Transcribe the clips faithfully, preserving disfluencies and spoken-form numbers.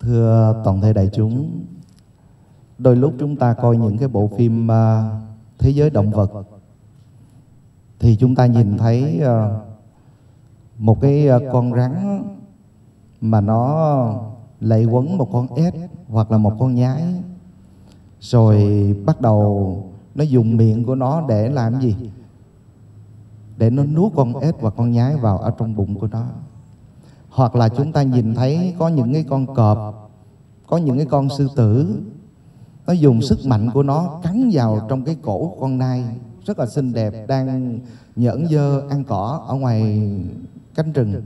Thưa toàn thể đại chúng, đôi lúc chúng ta coi những cái bộ phim uh, thế giới động vật thì chúng ta nhìn thấy uh, một cái uh, con rắn mà nó lệ quấn một con ếch hoặc là một con nhái, rồi bắt đầu nó dùng miệng của nó để làm gì? Để nó nuốt con ếch và con nhái vào ở trong bụng của nó. Hoặc là chúng ta nhìn thấy có những cái con cọp, có những cái con sư tử, nó dùng sức mạnh của nó cắn vào trong cái cổ của con nai rất là xinh đẹp đang nhởn dơ ăn cỏ ở ngoài cánh rừng.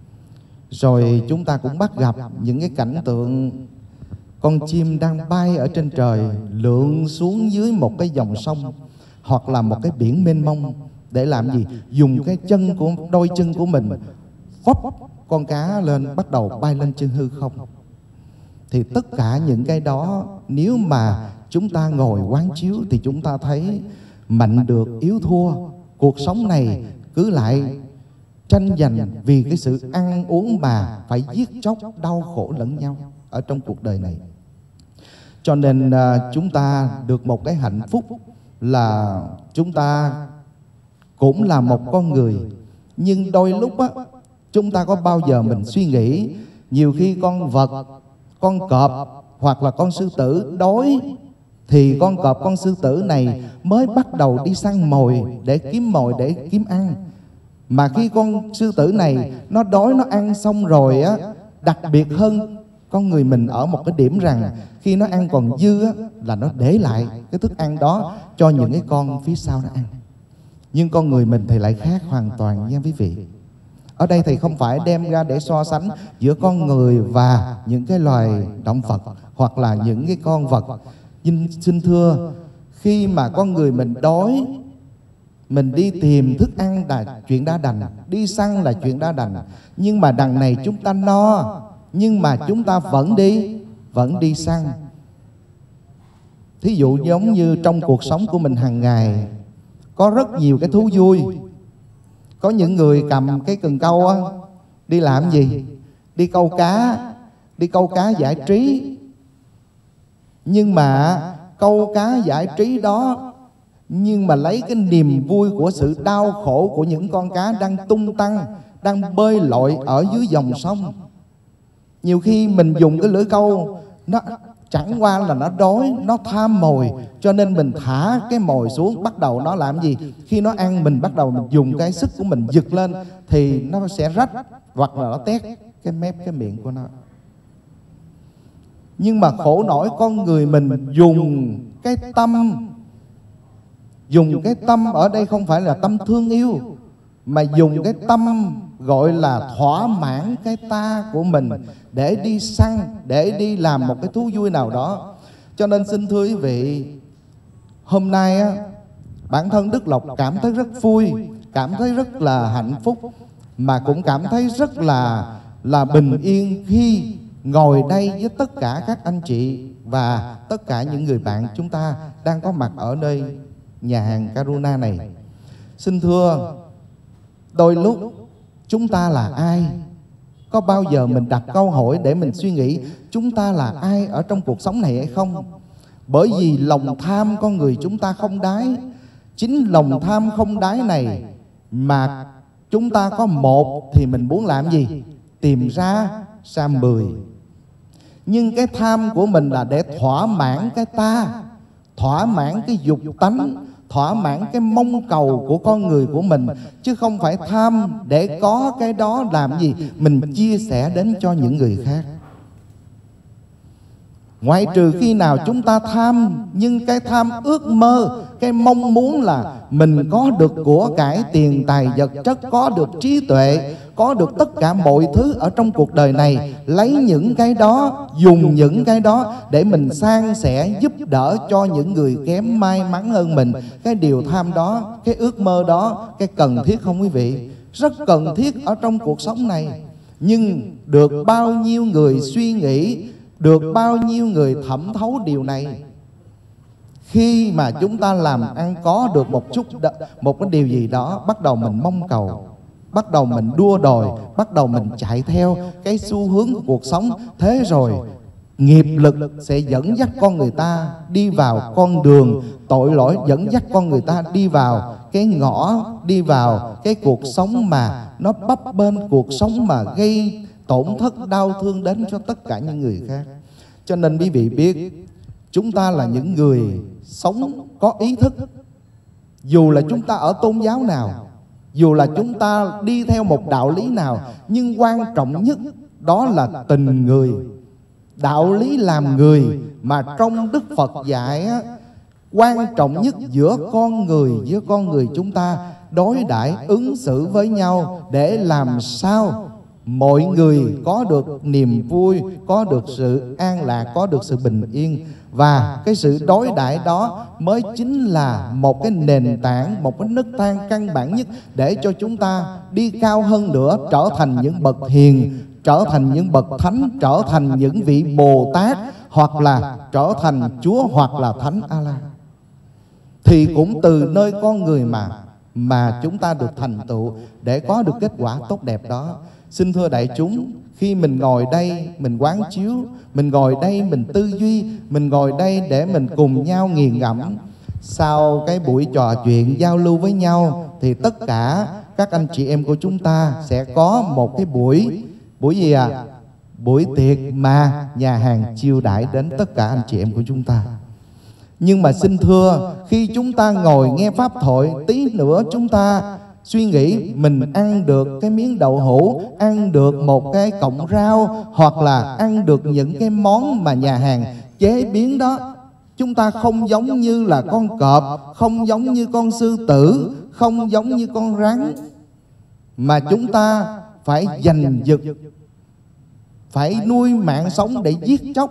Rồi chúng ta cũng bắt gặp những cái cảnh tượng con chim đang bay ở trên trời lượn xuống dưới một cái dòng sông hoặc là một cái biển mênh mông để làm gì? Dùng cái chân của đôi chân của mình phóc con cá lên, bắt đầu bay lên trên hư không. Thì tất cả những cái đó nếu mà chúng ta ngồi quán chiếu thì chúng ta thấy mạnh được yếu thua. Cuộc sống này cứ lại tranh giành vì cái sự ăn uống mà phải giết chóc đau khổ lẫn nhau ở trong cuộc đời này. Cho nên uh, chúng ta được một cái hạnh phúc là chúng ta cũng là một con người. Nhưng đôi lúc á, chúng ta có bao giờ mình suy nghĩ nhiều khi con vật, con cọp hoặc là con sư tử đói thì con cọp, con sư tử này mới bắt đầu đi săn mồi để kiếm mồi để kiếm ăn. Mà khi con sư tử này nó đói, nó ăn xong rồi á, đặc biệt hơn con người mình ở một cái điểm rằng khi nó ăn còn dư á, là nó để lại cái thức ăn đó cho những cái con phía sau nó ăn. Nhưng con người mình thì lại khác hoàn toàn nha quý vị. Ở đây thì không phải đem ra để so sánh giữa con người và những cái loài động vật hoặc là những cái con vật. Nhưng xin thưa, khi mà con người mình đói, mình đi tìm thức ăn là chuyện đã đành, đi săn là chuyện đã đành. Nhưng mà đằng này chúng ta no, nhưng mà chúng ta vẫn đi, vẫn đi săn. Thí dụ giống như trong cuộc sống của mình hàng ngày, có rất nhiều cái thú vui. Có những người cầm cái cần câu á, đi làm gì? Đi câu cá, đi câu cá giải trí. Nhưng mà câu cá giải trí đó, nhưng mà lấy cái niềm vui của sự đau khổ của những con cá đang tung tăng, đang bơi lội ở dưới dòng sông. Nhiều khi mình dùng cái lưỡi câu, nó chẳng qua là nó đói, nó tham mồi, cho nên mình thả cái mồi xuống, bắt đầu nó làm gì? Khi nó ăn mình bắt đầu mình dùng cái sức của mình giật lên thì nó sẽ rách hoặc là nó tét cái mép cái miệng của nó. Nhưng mà khổ nổi con người mình dùng cái tâm, dùng cái tâm ở đây không phải là tâm thương yêu, mà dùng cái tâm gọi là thỏa mãn cái ta của mình để đi săn, để đi làm một cái thú vui nào đó. Cho nên xin thưa quý vị, hôm nay á, bản thân Đức Lộc cảm thấy rất vui, cảm thấy rất là hạnh phúc, mà cũng cảm thấy rất là là bình yên khi ngồi đây với tất cả các anh chị và tất cả những người bạn chúng ta đang có mặt ở nơi nhà hàng Karuna này. Xin thưa, đôi lúc chúng ta là ai? Có bao giờ mình đặt câu hỏi để mình suy nghĩ chúng ta là ai ở trong cuộc sống này hay không? Bởi vì lòng tham con người chúng ta không đáy. Chính lòng tham không đáy này mà chúng ta có một thì mình muốn làm gì? Tìm ra ra mười. Nhưng cái tham của mình là để thỏa mãn cái ta, thỏa mãn cái dục tánh, thỏa mãn cái mong cầu của con người của mình, chứ không phải tham để có cái đó làm gì? Mình chia sẻ đến cho những người khác. Ngoại trừ khi nào chúng ta tham, nhưng cái tham ước mơ, cái mong muốn là mình có được của cải tiền tài vật chất, có được trí tuệ, có được tất cả mọi thứ ở trong cuộc đời này, lấy những cái đó, dùng những cái đó để mình san sẻ, giúp đỡ cho những người kém may mắn hơn mình. Cái điều tham đó, cái ước mơ đó, cái cần thiết không quý vị? Rất cần thiết ở trong cuộc sống này. Nhưng được bao nhiêu người suy nghĩ, được bao nhiêu người thẩm thấu điều này? Khi mà chúng ta làm ăn có được một chút, một cái điều gì đó, bắt đầu mình mong cầu, bắt đầu mình đua đòi, bắt đầu mình chạy theo cái xu hướng của cuộc sống. Thế rồi Nghiệp lực sẽ dẫn dắt con người ta đi vào con đường tội lỗi, dẫn dắt con người ta đi vào cái ngõ, đi vào cái cuộc sống mà nó bấp bênh, cuộc sống mà gây tổn thất đau thương đến cho tất cả những người khác. Cho nên quý vị biết, chúng ta là những người sống có ý thức. Dù là chúng ta ở tôn giáo nào, dù là chúng ta đi theo một đạo lý nào, nhưng quan trọng nhất đó là tình người. Đạo lý làm người mà trong Đức Phật dạy á, quan trọng nhất giữa con người, giữa con người chúng ta đối đãi ứng xử với nhau để làm sao mọi người có được niềm vui, có được sự an lạc, có được sự bình yên. Và cái sự đối đãi đó mới chính là một cái nền tảng, một cái nấc thang căn bản nhất để cho chúng ta đi cao hơn nữa, trở thành những bậc hiền, trở thành những bậc thánh, trở thành những vị Bồ Tát, hoặc là trở thành Chúa, hoặc là Thánh A-la. Thì cũng từ nơi con người mà mà chúng ta được thành tựu để có được kết quả tốt đẹp đó. Xin thưa đại chúng, khi mình ngồi đây mình quán chiếu, mình ngồi đây mình tư duy, mình ngồi đây để mình cùng nhau nghiền ngẫm, sau cái buổi trò chuyện giao lưu với nhau thì tất cả các anh chị em của chúng ta sẽ có một cái buổi buổi gì à? Buổi tiệc mà nhà hàng chiêu đãi đến tất cả anh chị em của chúng ta. Nhưng mà xin thưa, khi chúng ta ngồi nghe pháp thoại, tí nữa chúng ta suy nghĩ mình ăn được cái miếng đậu hũ, ăn được một cái cọng rau, hoặc là ăn được những cái món mà nhà hàng chế biến đó. Chúng ta không giống như là con cọp, không giống như con sư tử, không giống như con rắn, mà chúng ta phải giành giật, phải nuôi mạng sống để giết chóc,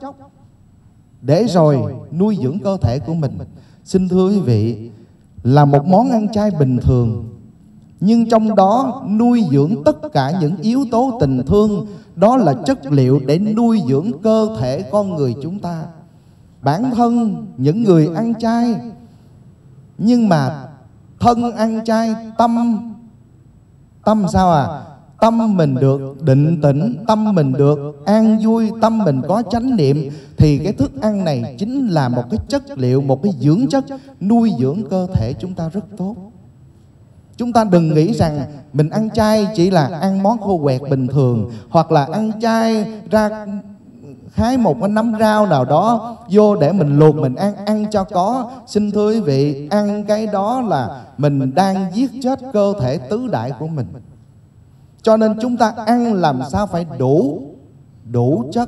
để rồi nuôi dưỡng cơ thể của mình. Xin thưa quý vị, là một món ăn chay bình thường, nhưng trong đó nuôi dưỡng tất cả những yếu tố tình thương. Đó là chất liệu để nuôi dưỡng cơ thể con người chúng ta. Bản thân những người ăn chay, nhưng mà thân ăn chay, tâm Tâm sao à? Tâm mình được định tĩnh, tâm mình được an vui, tâm mình có chánh niệm, thì cái thức ăn này chính là một cái chất liệu, một cái dưỡng chất nuôi dưỡng cơ thể chúng ta rất tốt. Chúng ta đừng nghĩ rằng mình ăn chay chỉ là ăn món khô quẹt bình thường, hoặc là ăn chay ra hái một cái nắm rau nào đó vô để mình luộc mình ăn, ăn cho có. Xin thưa quý vị, ăn cái đó là mình đang giết chết cơ thể tứ đại của mình. Cho nên chúng ta ăn làm sao phải đủ, đủ chất,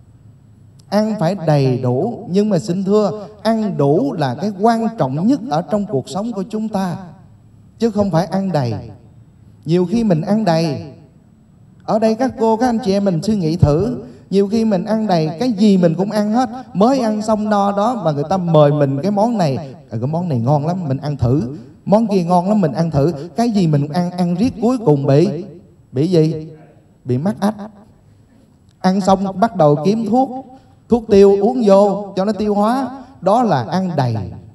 ăn phải đầy đủ. Nhưng mà xin thưa, ăn đủ là cái quan trọng nhất ở trong cuộc sống của chúng ta, chứ không phải ăn đầy. Nhiều khi mình ăn đầy, ở đây các cô, các anh chị em mình suy nghĩ thử, nhiều khi mình ăn đầy, cái gì mình cũng ăn hết, mới ăn xong no đó mà người ta mời mình cái món này, à, cái món này ngon lắm, mình ăn thử. Món kia ngon lắm, mình ăn thử. Cái gì mình ăn, ăn riết cuối cùng bị Bị gì? Bị mắc ách. Ăn xong bắt đầu kiếm thuốc, thuốc tiêu uống vô cho nó tiêu hóa. Đó là ăn đầy.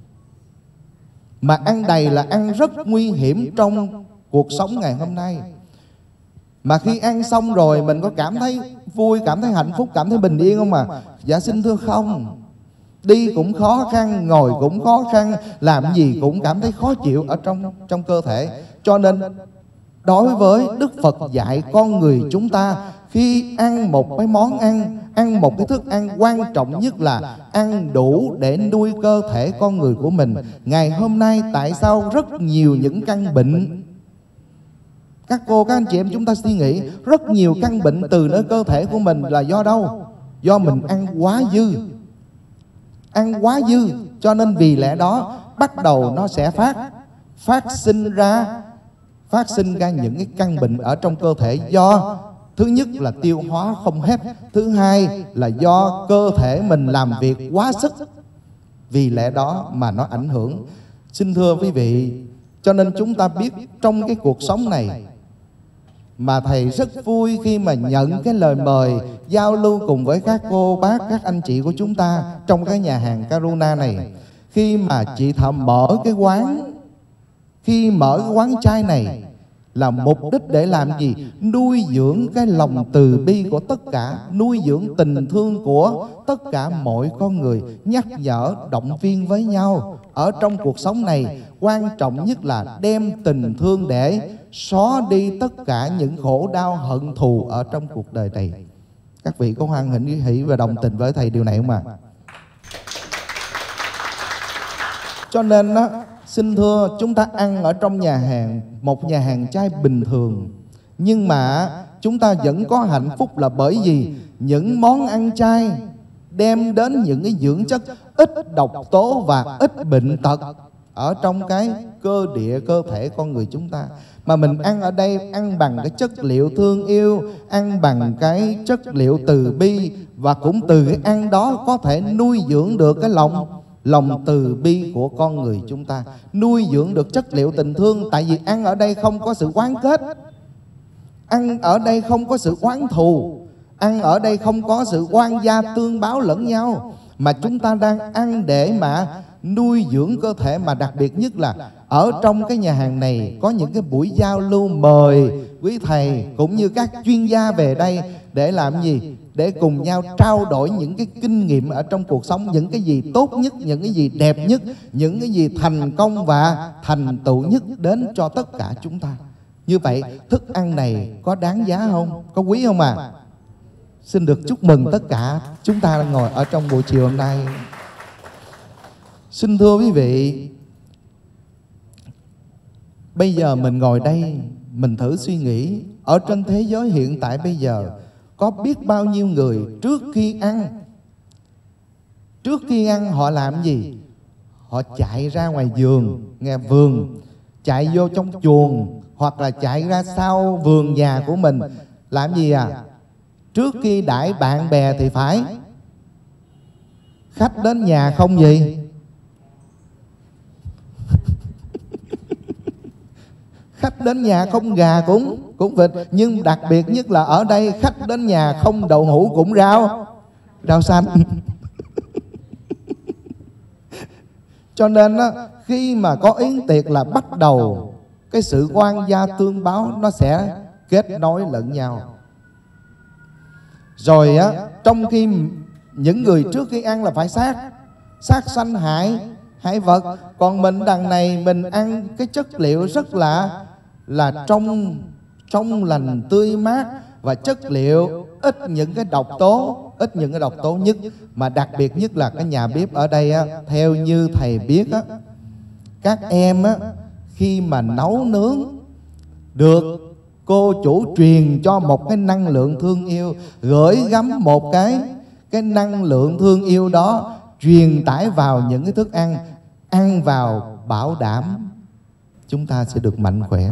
Mà ăn đầy là ăn rất nguy hiểm trong cuộc sống ngày hôm nay. Mà khi ăn xong rồi mình có cảm thấy vui, cảm thấy hạnh phúc, cảm thấy bình yên không à? Dạ xin thưa không. Đi cũng khó khăn, ngồi cũng khó khăn, làm gì cũng cảm thấy khó chịu ở trong, trong cơ thể. Cho nên đối với Đức Phật dạy con người chúng ta, khi ăn một cái món ăn, ăn một cái thức ăn, quan trọng nhất là ăn đủ để nuôi cơ thể con người của mình. Ngày hôm nay tại sao rất nhiều những căn bệnh, các cô, các anh chị em chúng ta suy nghĩ, rất nhiều căn bệnh từ nơi cơ thể của mình là do đâu? Do mình ăn quá dư. Ăn quá dư, cho nên vì lẽ đó bắt đầu nó sẽ phát Phát sinh ra Phát sinh ra những cái căn bệnh ở trong cơ thể. Do thứ nhất là tiêu hóa không hết, thứ hai là do cơ thể mình làm việc quá sức, vì lẽ đó mà nó ảnh hưởng. Xin thưa quý vị, cho nên chúng ta biết trong cái cuộc sống này mà thầy rất vui khi mà nhận cái lời mời giao lưu cùng với các cô bác, các anh chị của chúng ta trong cái nhà hàng Karuna này. Khi mà chị Thọ mở cái quán, khi mở cái quán chay này là mục đích để làm gì? Nuôi dưỡng cái lòng từ bi của tất cả, nuôi dưỡng tình thương của tất cả mọi con người, nhắc nhở, động viên với nhau. Ở trong cuộc sống này, quan trọng nhất là đem tình thương để xóa đi tất cả những khổ đau hận thù ở trong cuộc đời này. Các vị có hoan hỷ hỷ và đồng tình với thầy điều này không ạ? À? Cho nên đó, xin thưa, chúng ta ăn ở trong nhà hàng, một nhà hàng chay bình thường, nhưng mà chúng ta vẫn có hạnh phúc là bởi vì những món ăn chay đem đến những cái dưỡng chất ít độc tố và ít bệnh tật ở trong cái cơ địa, cơ thể con người chúng ta. Mà mình ăn ở đây, ăn bằng cái chất liệu thương yêu, ăn bằng cái chất liệu từ bi, và cũng từ cái ăn đó có thể nuôi dưỡng được cái lòng lòng từ bi của con người chúng ta, nuôi dưỡng được chất liệu tình thương. Tại vì ăn ở đây không có sự oán kết, ăn ở đây không có sự oán thù, ăn ở đây không có sự oan gia tương báo lẫn nhau, mà chúng ta đang ăn để mà nuôi dưỡng cơ thể. Mà đặc biệt nhất là ở trong cái nhà hàng này có những cái buổi giao lưu, mời quý thầy cũng như các chuyên gia về đây để làm gì? Để cùng nhau trao đổi những cái kinh nghiệm ở trong cuộc sống, những cái gì tốt nhất, những cái gì đẹp nhất, những cái gì thành công và thành tựu nhất đến cho tất cả chúng ta. Như vậy thức ăn này có đáng giá không? Có quý không à? Xin được chúc mừng tất cả chúng ta đang ngồi ở trong buổi chiều hôm nay. Xin thưa quý vị, bây giờ mình ngồi đây, mình thử suy nghĩ, ở trên thế giới hiện tại bây giờ có biết bao nhiêu người trước khi ăn, trước khi ăn họ làm gì? Họ chạy ra ngoài vườn, nghe vườn, chạy vô trong chuồng, hoặc là chạy ra sau vườn nhà của mình. Làm gì à? Trước khi đãi bạn bè thì phải khách đến nhà không gì? Khách đến nhà không gà cũng cũng vịt. Nhưng đặc biệt nhất là ở đây khách đến nhà không đậu hũ cũng rau rau xanh. Cho nên á, khi mà có yến tiệc là bắt đầu cái sự oan gia tương báo nó sẽ kết nối lẫn nhau. Rồi á, trong khi những người trước khi ăn là phải sát sát sanh hại hại vật, còn mình đằng này mình ăn cái chất liệu rất là là trong trong lành tươi mát, và chất liệu ít những cái độc tố, ít những cái độc tố nhất. Mà đặc biệt nhất là cái nhà bếp ở đây á, theo như thầy biết á, các em á, khi mà nấu nướng được cô chủ truyền cho một cái năng lượng thương yêu, gửi gắm một cái cái năng lượng thương yêu đó truyền tải vào những cái thức ăn, ăn vào bảo đảm chúng ta sẽ được mạnh khỏe.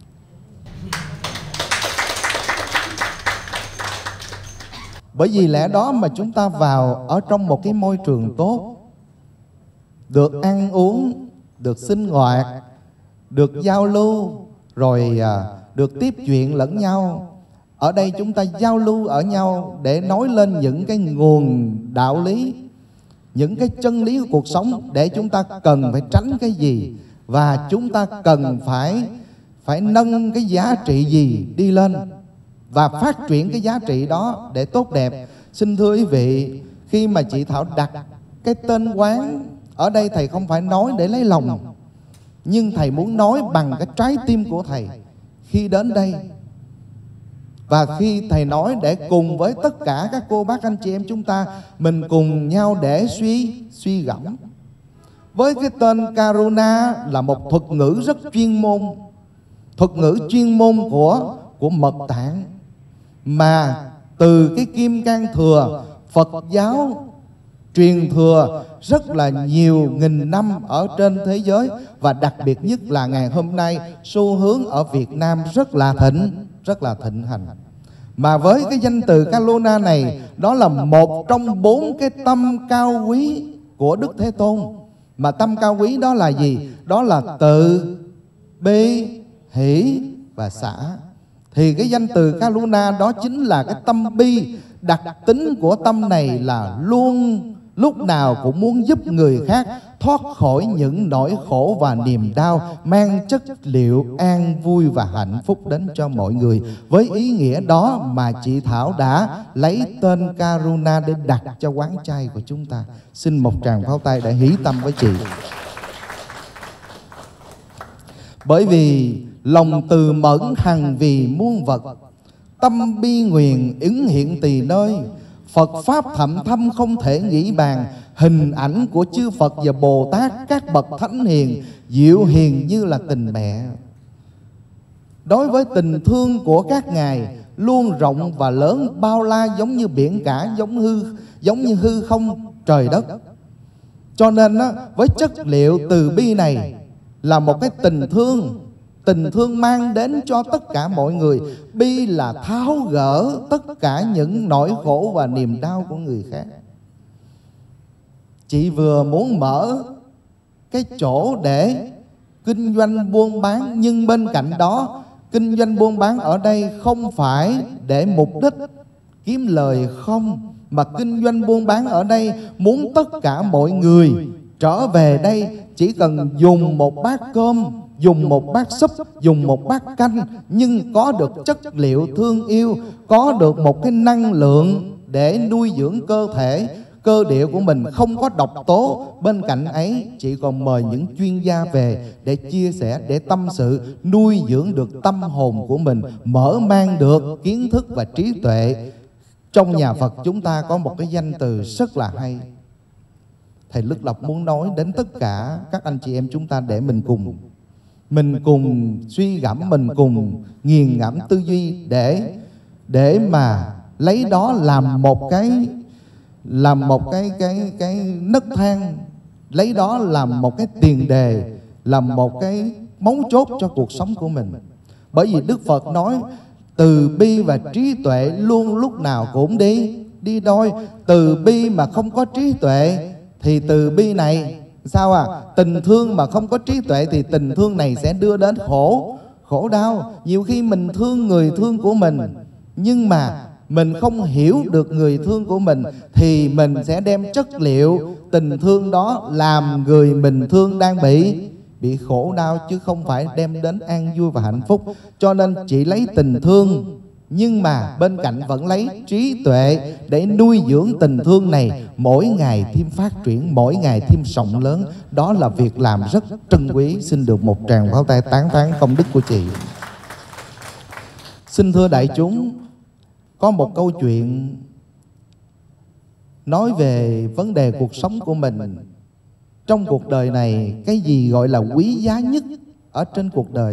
Bởi vì lẽ đó mà chúng ta vào ở trong một cái môi trường tốt, được ăn uống, được sinh hoạt, được giao lưu, rồi à, được tiếp chuyện lẫn nhau. Ở đây chúng ta giao lưu ở nhau để nói lên những cái nguồn đạo lý, những cái chân lý của cuộc sống, để chúng ta cần phải tránh cái gì, và chúng ta cần phải phải nâng cái giá trị gì đi lên và phát triển cái giá trị đó để tốt đẹp. Xin thưa quý vị, khi mà chị Thảo đặt cái tên quán ở đây, thầy không phải nói để lấy lòng, nhưng thầy muốn nói bằng cái trái tim của thầy khi đến đây. Và khi thầy nói để cùng với tất cả các cô bác anh chị em chúng ta, mình cùng nhau để suy suy gẫm. Với cái tên Karuna là một thuật ngữ rất chuyên môn, thuật ngữ chuyên môn của của mật tạng, mà từ cái Kim Cang Thừa Phật giáo truyền thừa rất là nhiều nghìn năm ở trên thế giới, và đặc biệt nhất là ngày hôm nay xu hướng ở Việt Nam rất là thịnh, rất là thịnh hành. Mà với cái danh từ Karuna này, đó là một trong bốn cái tâm cao quý của Đức Thế Tôn. Mà tâm cao quý đó là gì? Đó là từ bi, hỷ và xả. Thì cái danh từ Karuna đó chính là cái tâm bi. Đặc tính của tâm này là luôn lúc nào cũng muốn giúp người khác thoát khỏi những nỗi khổ và niềm đau, mang chất liệu an vui và hạnh phúc đến cho mọi người. Với ý nghĩa đó mà chị Thảo đã lấy tên Karuna để đặt cho quán chay của chúng ta. Xin một tràng pháo tay để hỷ tâm với chị. Bởi vì lòng từ mẫn hằng vì muôn vật, tâm bi nguyện ứng hiện tỳ nơi. Phật Pháp thậm thâm không thể nghĩ bàn, hình ảnh của chư Phật và Bồ Tát các bậc thánh hiền, diệu hiền như là tình mẹ. Đối với tình thương của các ngài luôn rộng và lớn bao la, giống như biển cả, giống hư giống như hư không trời đất. Cho nên á, với chất liệu từ bi này là một cái tình thương, tình thương mang đến cho tất cả mọi người. Bi là tháo gỡ tất cả những nỗi khổ và niềm đau của người khác. Chị vừa muốn mở cái chỗ để kinh doanh buôn bán, nhưng bên cạnh đó kinh doanh buôn bán ở đây không phải để mục đích kiếm lời không, mà kinh doanh buôn bán ở đây muốn tất cả mọi người trở về đây chỉ cần dùng một bát cơm, dùng một bát súp, dùng một bát canh, nhưng có được chất liệu thương yêu, có được một cái năng lượng để nuôi dưỡng cơ thể, cơ địa của mình, không có độc tố. Bên cạnh ấy, chị còn mời những chuyên gia về để chia sẻ, để tâm sự, nuôi dưỡng được tâm hồn của mình, mở mang được kiến thức và trí tuệ. Trong nhà Phật chúng ta có một cái danh từ rất là hay. Thầy Đức Lộc muốn nói đến tất cả các anh chị em chúng ta để mình cùng Mình cùng suy gẫm, mình cùng nghiền ngẫm tư duy để để mà lấy đó làm một cái làm một cái cái cái nấc thang, lấy đó làm một cái tiền đề, làm một cái mấu chốt cho cuộc sống của mình. Bởi vì Đức Phật nói từ bi và trí tuệ luôn lúc nào cũng đi đi đôi. Từ bi mà không có trí tuệ thì từ bi này sao à? Tình thương mà không có trí tuệ thì tình thương này sẽ đưa đến khổ, khổ đau. Nhiều khi mình thương người thương của mình, nhưng mà mình không hiểu được người thương của mình, thì mình sẽ đem chất liệu tình thương đó làm người mình thương đang bị bị khổ đau, chứ không phải đem đến an vui và hạnh phúc. Cho nên chỉ lấy tình thương, nhưng mà bên cạnh vẫn lấy trí tuệ để nuôi dưỡng tình thương này, mỗi ngày thêm phát triển, mỗi ngày thêm rộng lớn. Đó là việc làm rất trân quý. Xin được một tràng pháo tay tán thán công đức của chị. Xin thưa đại chúng, có một câu chuyện nói về vấn đề cuộc sống của mình. Trong cuộc đời này, cái gì gọi là quý giá nhất ở trên cuộc đời?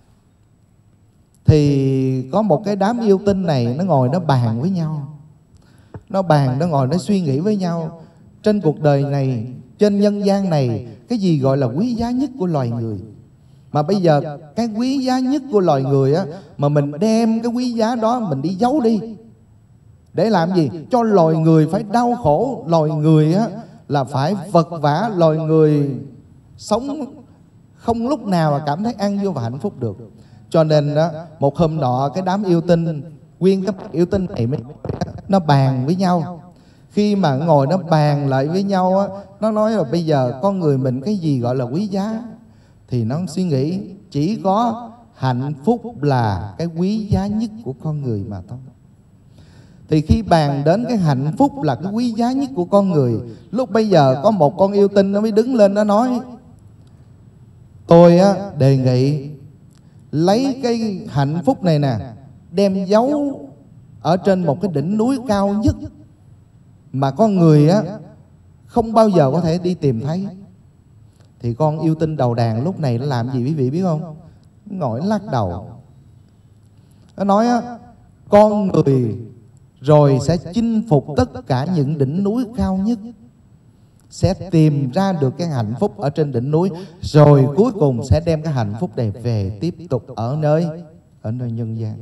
Thì có một cái đám yêu tinh này, nó ngồi nó bàn với nhau. Nó bàn, nó ngồi nó suy nghĩ với nhau. Trên cuộc đời này, trên nhân gian này, cái gì gọi là quý giá nhất của loài người? Mà bây giờ cái quý giá nhất của loài người á, mà mình đem cái quý giá đó mình đi giấu đi. Để làm gì? Cho loài người phải đau khổ. Loài người á là phải vật vã. Loài người sống không lúc nào mà cảm thấy an vui và hạnh phúc được. Cho nên đó, một hôm nọ cái đám yêu tinh, nguyên cái yêu tinh này mới nó bàn với nhau. Khi mà ngồi nó bàn lại với nhau á, nó nói là bây giờ con người mình cái gì gọi là quý giá? Thì nó suy nghĩ chỉ có hạnh phúc là cái quý giá nhất của con người mà thôi. Thì khi bàn đến cái hạnh phúc là cái quý giá nhất của con người, lúc bây giờ có một con yêu tinh nó mới đứng lên, nó nói tôi á, đề nghị lấy cái hạnh phúc này nè, đem giấu ở trên một cái đỉnh núi cao nhất mà con người á không bao giờ có thể đi tìm thấy. Thì con yêu tinh đầu đàn lúc này nó làm gì quý vị biết không? Nó ngồi lắc đầu. Nó nói á, con người rồi sẽ chinh phục tất cả những đỉnh núi cao nhất, sẽ tìm ra được cái hạnh phúc ở trên đỉnh núi, rồi cuối cùng sẽ đem cái hạnh phúc này về tiếp tục ở nơi ở nơi nhân gian.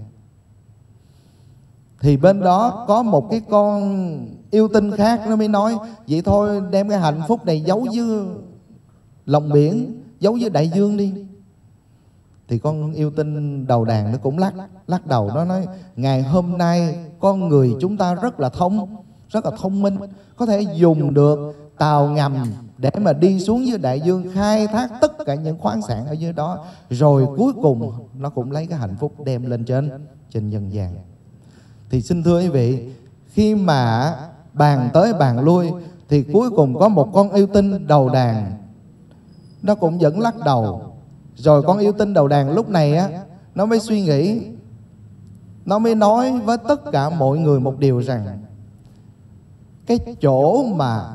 Thì bên đó có một cái con yêu tinh khác, nó mới nói vậy thôi, đem cái hạnh phúc này giấu dưới lòng biển, giấu dưới đại dương đi. Thì con yêu tinh đầu đàn nó cũng lắc lắc đầu, nó nói ngày hôm nay con người chúng ta rất là thông rất là thông minh, có thể dùng được tàu ngầm để mà đi xuống dưới đại dương, khai thác tất cả những khoáng sản ở dưới đó, rồi cuối cùng nó cũng lấy cái hạnh phúc đem lên trên trên nhân gian. Thì xin thưa quý vị, khi mà bàn tới bàn lui thì cuối cùng có một con yêu tinh đầu đàn, nó cũng vẫn lắc đầu. Rồi con yêu tinh đầu đàn lúc này á, nó mới suy nghĩ, nó mới nói với tất cả mọi người một điều rằng cái chỗ mà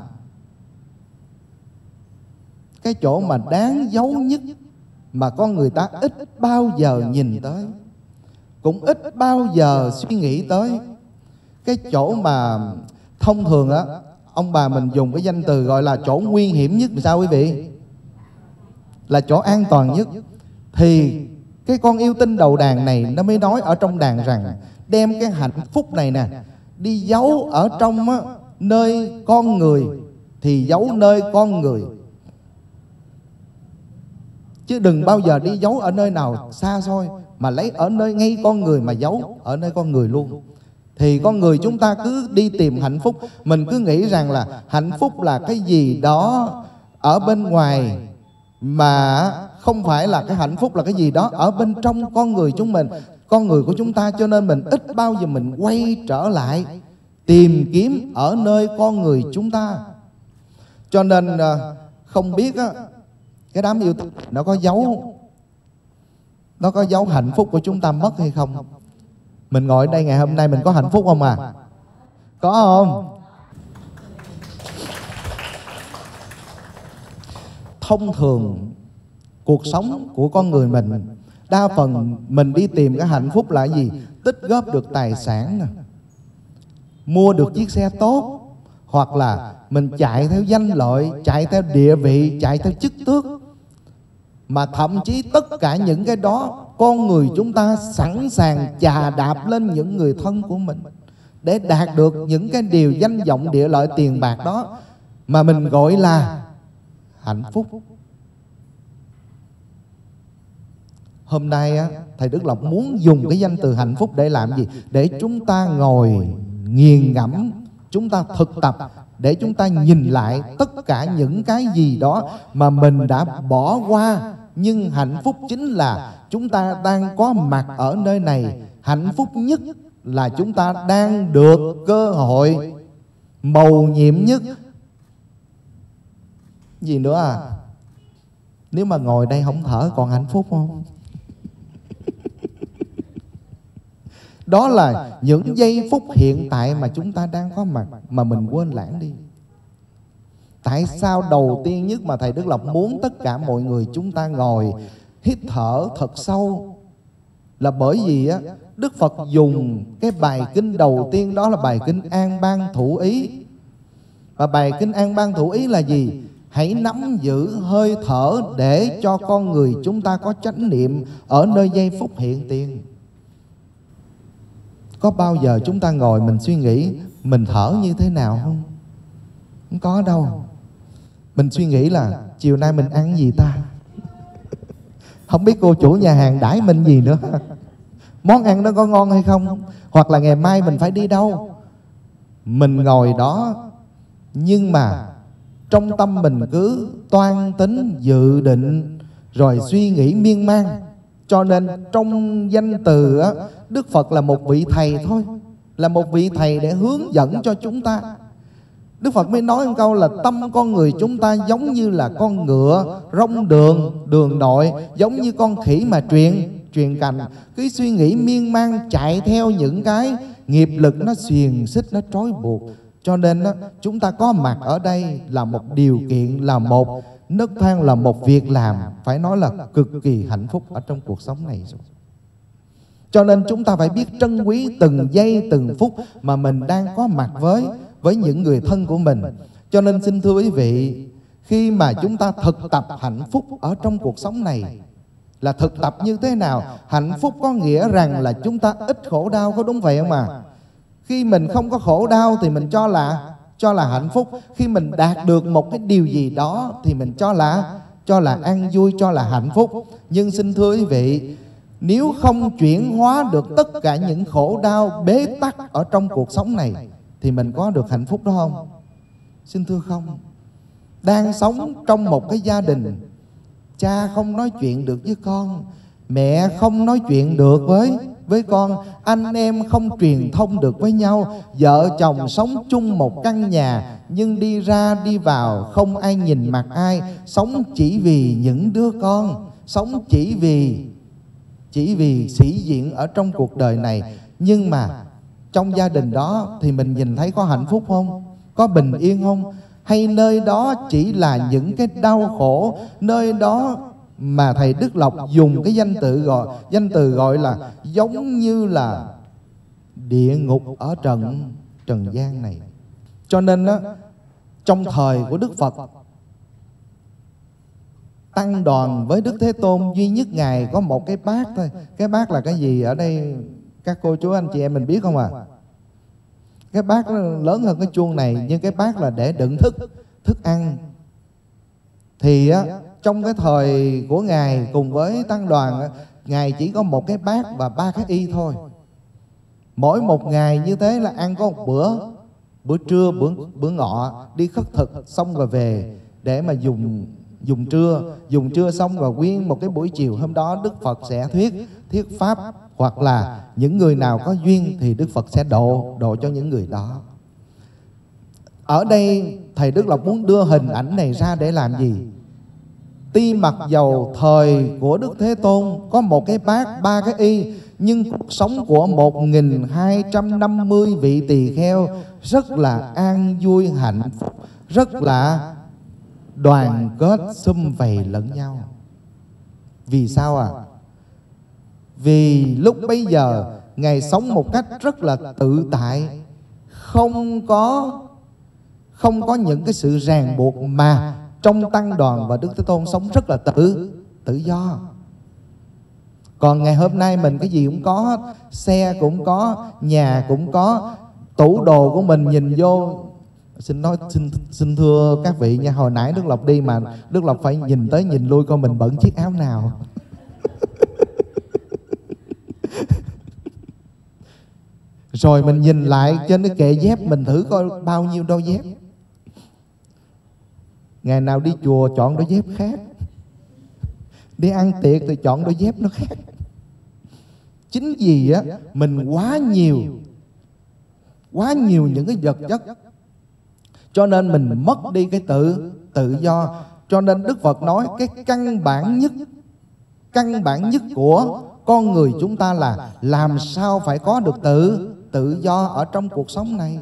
cái chỗ mà đáng giấu nhất, mà con người ta ít bao giờ nhìn tới, cũng ít bao giờ suy nghĩ tới, cái chỗ mà thông thường á, ông bà mình dùng cái danh từ gọi là chỗ nguy hiểm nhất. Sao quý vị? Là chỗ an toàn nhất. Thì cái con yêu tinh đầu đàn này nó mới nói ở trong đàn rằng đem cái hạnh phúc này nè đi giấu ở trong á, nơi con người thì giấu nơi con người, chứ đừng bao giờ đi giấu ở nơi nào xa xôi, mà lấy ở nơi ngay con người mà giấu ở nơi con người luôn. Thì con người chúng ta cứ đi tìm hạnh phúc, mình cứ nghĩ rằng là hạnh phúc là cái gì đó ở bên ngoài, mà không phải là cái hạnh phúc là cái gì đó ở bên trong con người chúng mình, con người của chúng ta. Cho nên mình ít bao giờ mình quay trở lại tìm kiếm ở nơi con người chúng ta. Cho nên không biết á, cái đám yêu tinh nó có giấu Nó có giấu hạnh phúc của chúng ta mất hay không? Mình ngồi ở đây ngày hôm nay mình có hạnh phúc không à? Có không? Thông thường cuộc sống của con người mình, đa phần mình đi tìm cái hạnh phúc là gì? Tích góp được tài sản nè, mua được chiếc xe tốt, hoặc là mình chạy theo danh lợi, chạy theo địa vị, chạy theo chức tước. Mà thậm chí tất cả những cái đó, con người chúng ta sẵn sàng chà đạp lên những người thân của mình để đạt được những cái điều danh vọng, địa lợi, tiền bạc đó mà mình gọi là hạnh phúc. Hôm nay á, thầy Đức Lộc muốn dùng cái danh từ hạnh phúc để làm gì? Để chúng ta ngồi nghiền ngẫm, chúng ta thực tập, để chúng ta nhìn lại tất cả những cái gì đó mà mình đã bỏ qua. Nhưng hạnh phúc chính là chúng ta đang có mặt ở nơi này. Hạnh phúc nhất là chúng ta đang được cơ hội mầu nhiệm nhất. Gì nữa à? Nếu mà ngồi đây không thở còn hạnh phúc không? Đó là những giây phút hiện tại mà chúng ta đang có mặt mà mình quên lãng đi. Tại sao đầu tiên nhất mà thầy Đức Lộc muốn tất cả mọi người chúng ta ngồi hít thở thật sâu? Là bởi vì á, Đức Phật dùng cái bài kinh đầu tiên, đó là bài kinh An Bang Thủ Ý. Và bài kinh An Bang Thủ Ý là gì? Hãy nắm giữ hơi thở để cho con người chúng ta có chánh niệm ở nơi giây phút hiện tiền. Có bao giờ chúng ta ngồi mình suy nghĩ mình thở như thế nào không? Không có đâu. Mình suy nghĩ là chiều nay mình ăn gì ta? Không biết cô chủ nhà hàng đãi mình gì nữa, món ăn nó có ngon hay không? Hoặc là ngày mai mình phải đi đâu? Mình ngồi đó, nhưng mà trong tâm mình cứ toan tính, dự định, rồi suy nghĩ miên man. Cho nên trong danh từ á, Đức Phật là một vị thầy thôi, là một vị thầy để hướng dẫn cho chúng ta. Đức Phật mới nói một câu là tâm con người chúng ta giống như là con ngựa rong đường, đường nội, giống như con khỉ mà truyền truyền cành, cứ suy nghĩ miên man chạy theo những cái nghiệp lực nó xiềng xích, nó trói buộc. Cho nên đó, chúng ta có mặt ở đây là một điều kiện, là một nấc thang, là một việc làm phải nói là cực kỳ hạnh phúc ở trong cuộc sống này rồi. Cho nên chúng ta phải biết trân quý từng giây từng phút mà mình đang có mặt với với những người thân của mình. Cho nên xin thưa quý vị, khi mà chúng ta thực tập hạnh phúc ở trong cuộc sống này là thực tập như thế nào? Hạnh phúc có nghĩa rằng là chúng ta ít khổ đau, có đúng vậy không à? Khi mình không có khổ đau thì mình cho là cho là hạnh phúc. Khi mình đạt được một cái điều gì đó thì mình cho là cho là an vui, cho là hạnh phúc. Nhưng xin thưa quý vị, nếu không chuyển hóa được tất cả những khổ đau bế tắc ở trong cuộc sống này thì mình có được hạnh phúc đó không? Xin thưa không. Đang sống trong một cái gia đình, cha không nói chuyện được với con, mẹ không nói chuyện được với với con, anh em không truyền thông được với nhau, vợ chồng sống chung một căn nhà nhưng đi ra đi vào không ai nhìn mặt ai, sống chỉ vì những đứa con, sống chỉ vì chỉ vì sĩ diện ở trong cuộc đời này. Nhưng mà trong gia đình đó thì mình nhìn thấy có hạnh phúc không? Có bình yên không? Hay nơi đó chỉ là những cái đau khổ, nơi đó mà thầy Đức Lộc dùng cái danh từ gọi danh từ gọi là giống như là địa ngục ở trần trần gian này. Cho nên đó, trong thời của Đức Phật, tăng đoàn với Đức Thế Tôn duy nhất Ngài có một cái bát thôi. Cái bát là cái gì ở đây các cô chú anh chị em mình biết không à? Cái bát nó lớn hơn cái chuông này, nhưng cái bát là để đựng thức thức ăn. Thì á, trong cái thời của Ngài cùng với tăng đoàn, Ngài chỉ có một cái bát và ba cái y thôi. Mỗi một ngày như thế là ăn có một bữa, bữa trưa, bữa bữa ngọ, đi khất thực xong rồi về để mà dùng dùng trưa, dùng trưa xong rồi nguyên một cái buổi chiều hôm đó Đức Phật sẽ thuyết thuyết pháp, hoặc là những người nào có duyên thì Đức Phật sẽ độ độ cho những người đó. Ở đây thầy Đức Lộc muốn đưa hình ảnh này ra để làm gì? Tuy mặc dầu thời của Đức Thế Tôn có một cái bát ba cái y, nhưng cuộc sống của một nghìn hai trăm năm mươi vị tỳ kheo rất là an vui hạnh phúc, rất là đoàn kết sum vầy lẫn nhau. Vì sao à? Vì lúc bấy giờ Ngài sống một cách rất là tự tại, không có không có những cái sự ràng buộc, mà trong tăng đoàn và Đức Thế Tôn sống rất là tự tự do. Còn ngày hôm nay mình cái gì cũng có hết, xe cũng có, nhà cũng có, tủ đồ của mình nhìn vô, xin nói xin xin thưa các vị nha, hồi nãy Đức Lộc đi mà Đức Lộc phải nhìn tới nhìn lui coi mình bận chiếc áo nào. Rồi mình nhìn lại trên cái kệ dép mình thử coi bao nhiêu đôi dép. Ngày nào đi chùa chọn đôi dép khác, đi ăn tiệc thì chọn đôi dép nó khác. Chính vì á mình quá nhiều quá nhiều những cái vật chất, cho nên mình mất đi cái tự tự do. Cho nên Đức Phật nói cái căn bản nhất căn bản nhất của con người chúng ta là làm sao phải có được tự tự do ở trong cuộc sống này.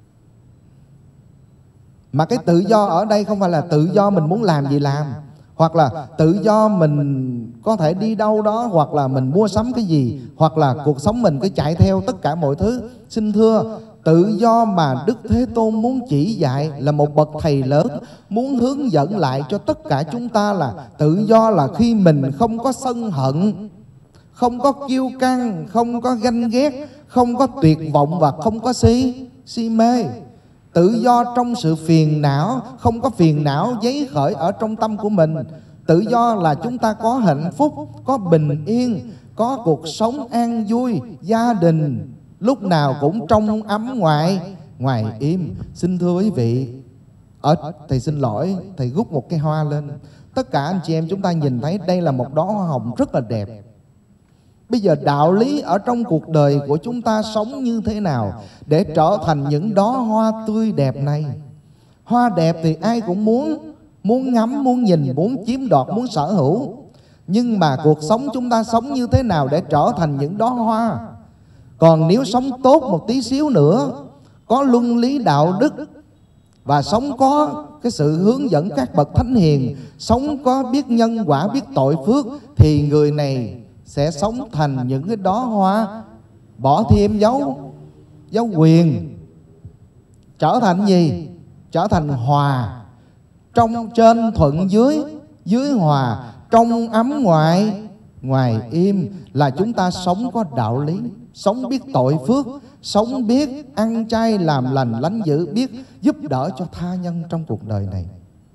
Mà cái tự do ở đây không phải là tự do mình muốn làm gì làm, hoặc là tự do mình có thể đi đâu đó, hoặc là mình mua sắm cái gì, hoặc là cuộc sống mình cứ chạy theo tất cả mọi thứ. Xin thưa, tự do mà Đức Thế Tôn muốn chỉ dạy là một bậc thầy lớn, muốn hướng dẫn lại cho tất cả chúng ta là tự do là khi mình không có sân hận, không có kiêu căng, không có ganh ghét, không có tuyệt vọng và không có si si mê. Tự do trong sự phiền não, không có phiền não giấy khởi ở trong tâm của mình. Tự do là chúng ta có hạnh phúc, có bình yên, có cuộc sống an vui, gia đình lúc nào cũng trong ấm ngoài ngoài im. Xin thưa quý vị, ở thầy xin lỗi, thầy rút một cái hoa lên. Tất cả anh chị em chúng ta nhìn thấy đây là một đóa hoa hồng rất là đẹp. Bây giờ đạo lý ở trong cuộc đời của chúng ta sống như thế nào để trở thành những đóa hoa tươi đẹp này? Hoa đẹp thì ai cũng muốn muốn ngắm, muốn nhìn, muốn chiếm đoạt, muốn sở hữu. Nhưng mà cuộc sống chúng ta sống như thế nào để trở thành những đóa hoa? Còn nếu sống tốt một tí xíu nữa, có luân lý đạo đức, và sống có cái sự hướng dẫn các bậc thánh hiền, sống có biết nhân quả, biết tội phước, thì người này sẽ sống thành những cái đóa hoa bỏ thêm dấu dấu quyền, trở thành gì? Trở thành hòa, trong trên thuận dưới, dưới hòa, trong ấm ngoài ngoài im. Là chúng ta sống có đạo lý, sống biết tội phước, sống biết ăn chay làm lành lánh dữ, biết giúp đỡ cho tha nhân trong cuộc đời này.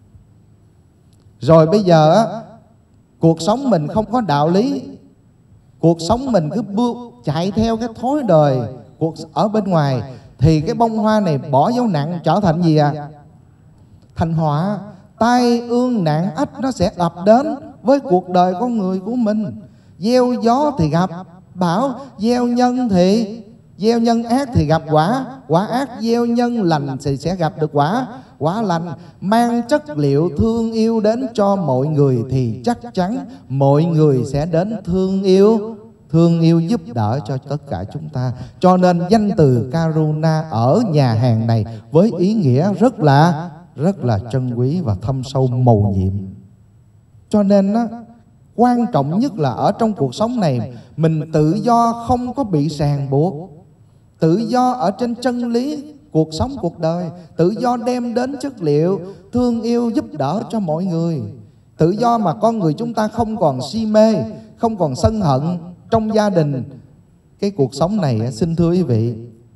Rồi bây giờ á, cuộc sống mình không có đạo lý, cuộc sống mình cứ bước chạy theo cái thói đời cuộc ở bên ngoài, thì cái bông hoa này bỏ dấu nặng trở thành gì à? Thành họa. Tai ương nạn ách nó sẽ ập đến với cuộc đời con người của mình. Gieo gió thì gặp bão, gieo nhân thì gieo nhân ác thì gặp quả, quả ác. Gieo nhân lành thì sẽ gặp được quả quả lành. Mang chất liệu thương yêu đến cho mọi người thì chắc chắn mọi người sẽ đến thương yêu thương yêu giúp đỡ cho tất cả chúng ta. Cho nên danh từ Karuna ở nhà hàng này với ý nghĩa rất là rất là trân quý và thâm sâu mầu nhiệm. Cho nên á, quan trọng nhất là ở trong cuộc sống này mình tự do, không có bị ràng buộc. Tự do ở trên chân lý cuộc sống cuộc đời, tự do đem đến chất liệu thương yêu giúp đỡ cho mọi người. Tự do mà con người chúng ta không còn si mê, không còn sân hận trong gia đình. Cái cuộc sống này xin thưa quý vị,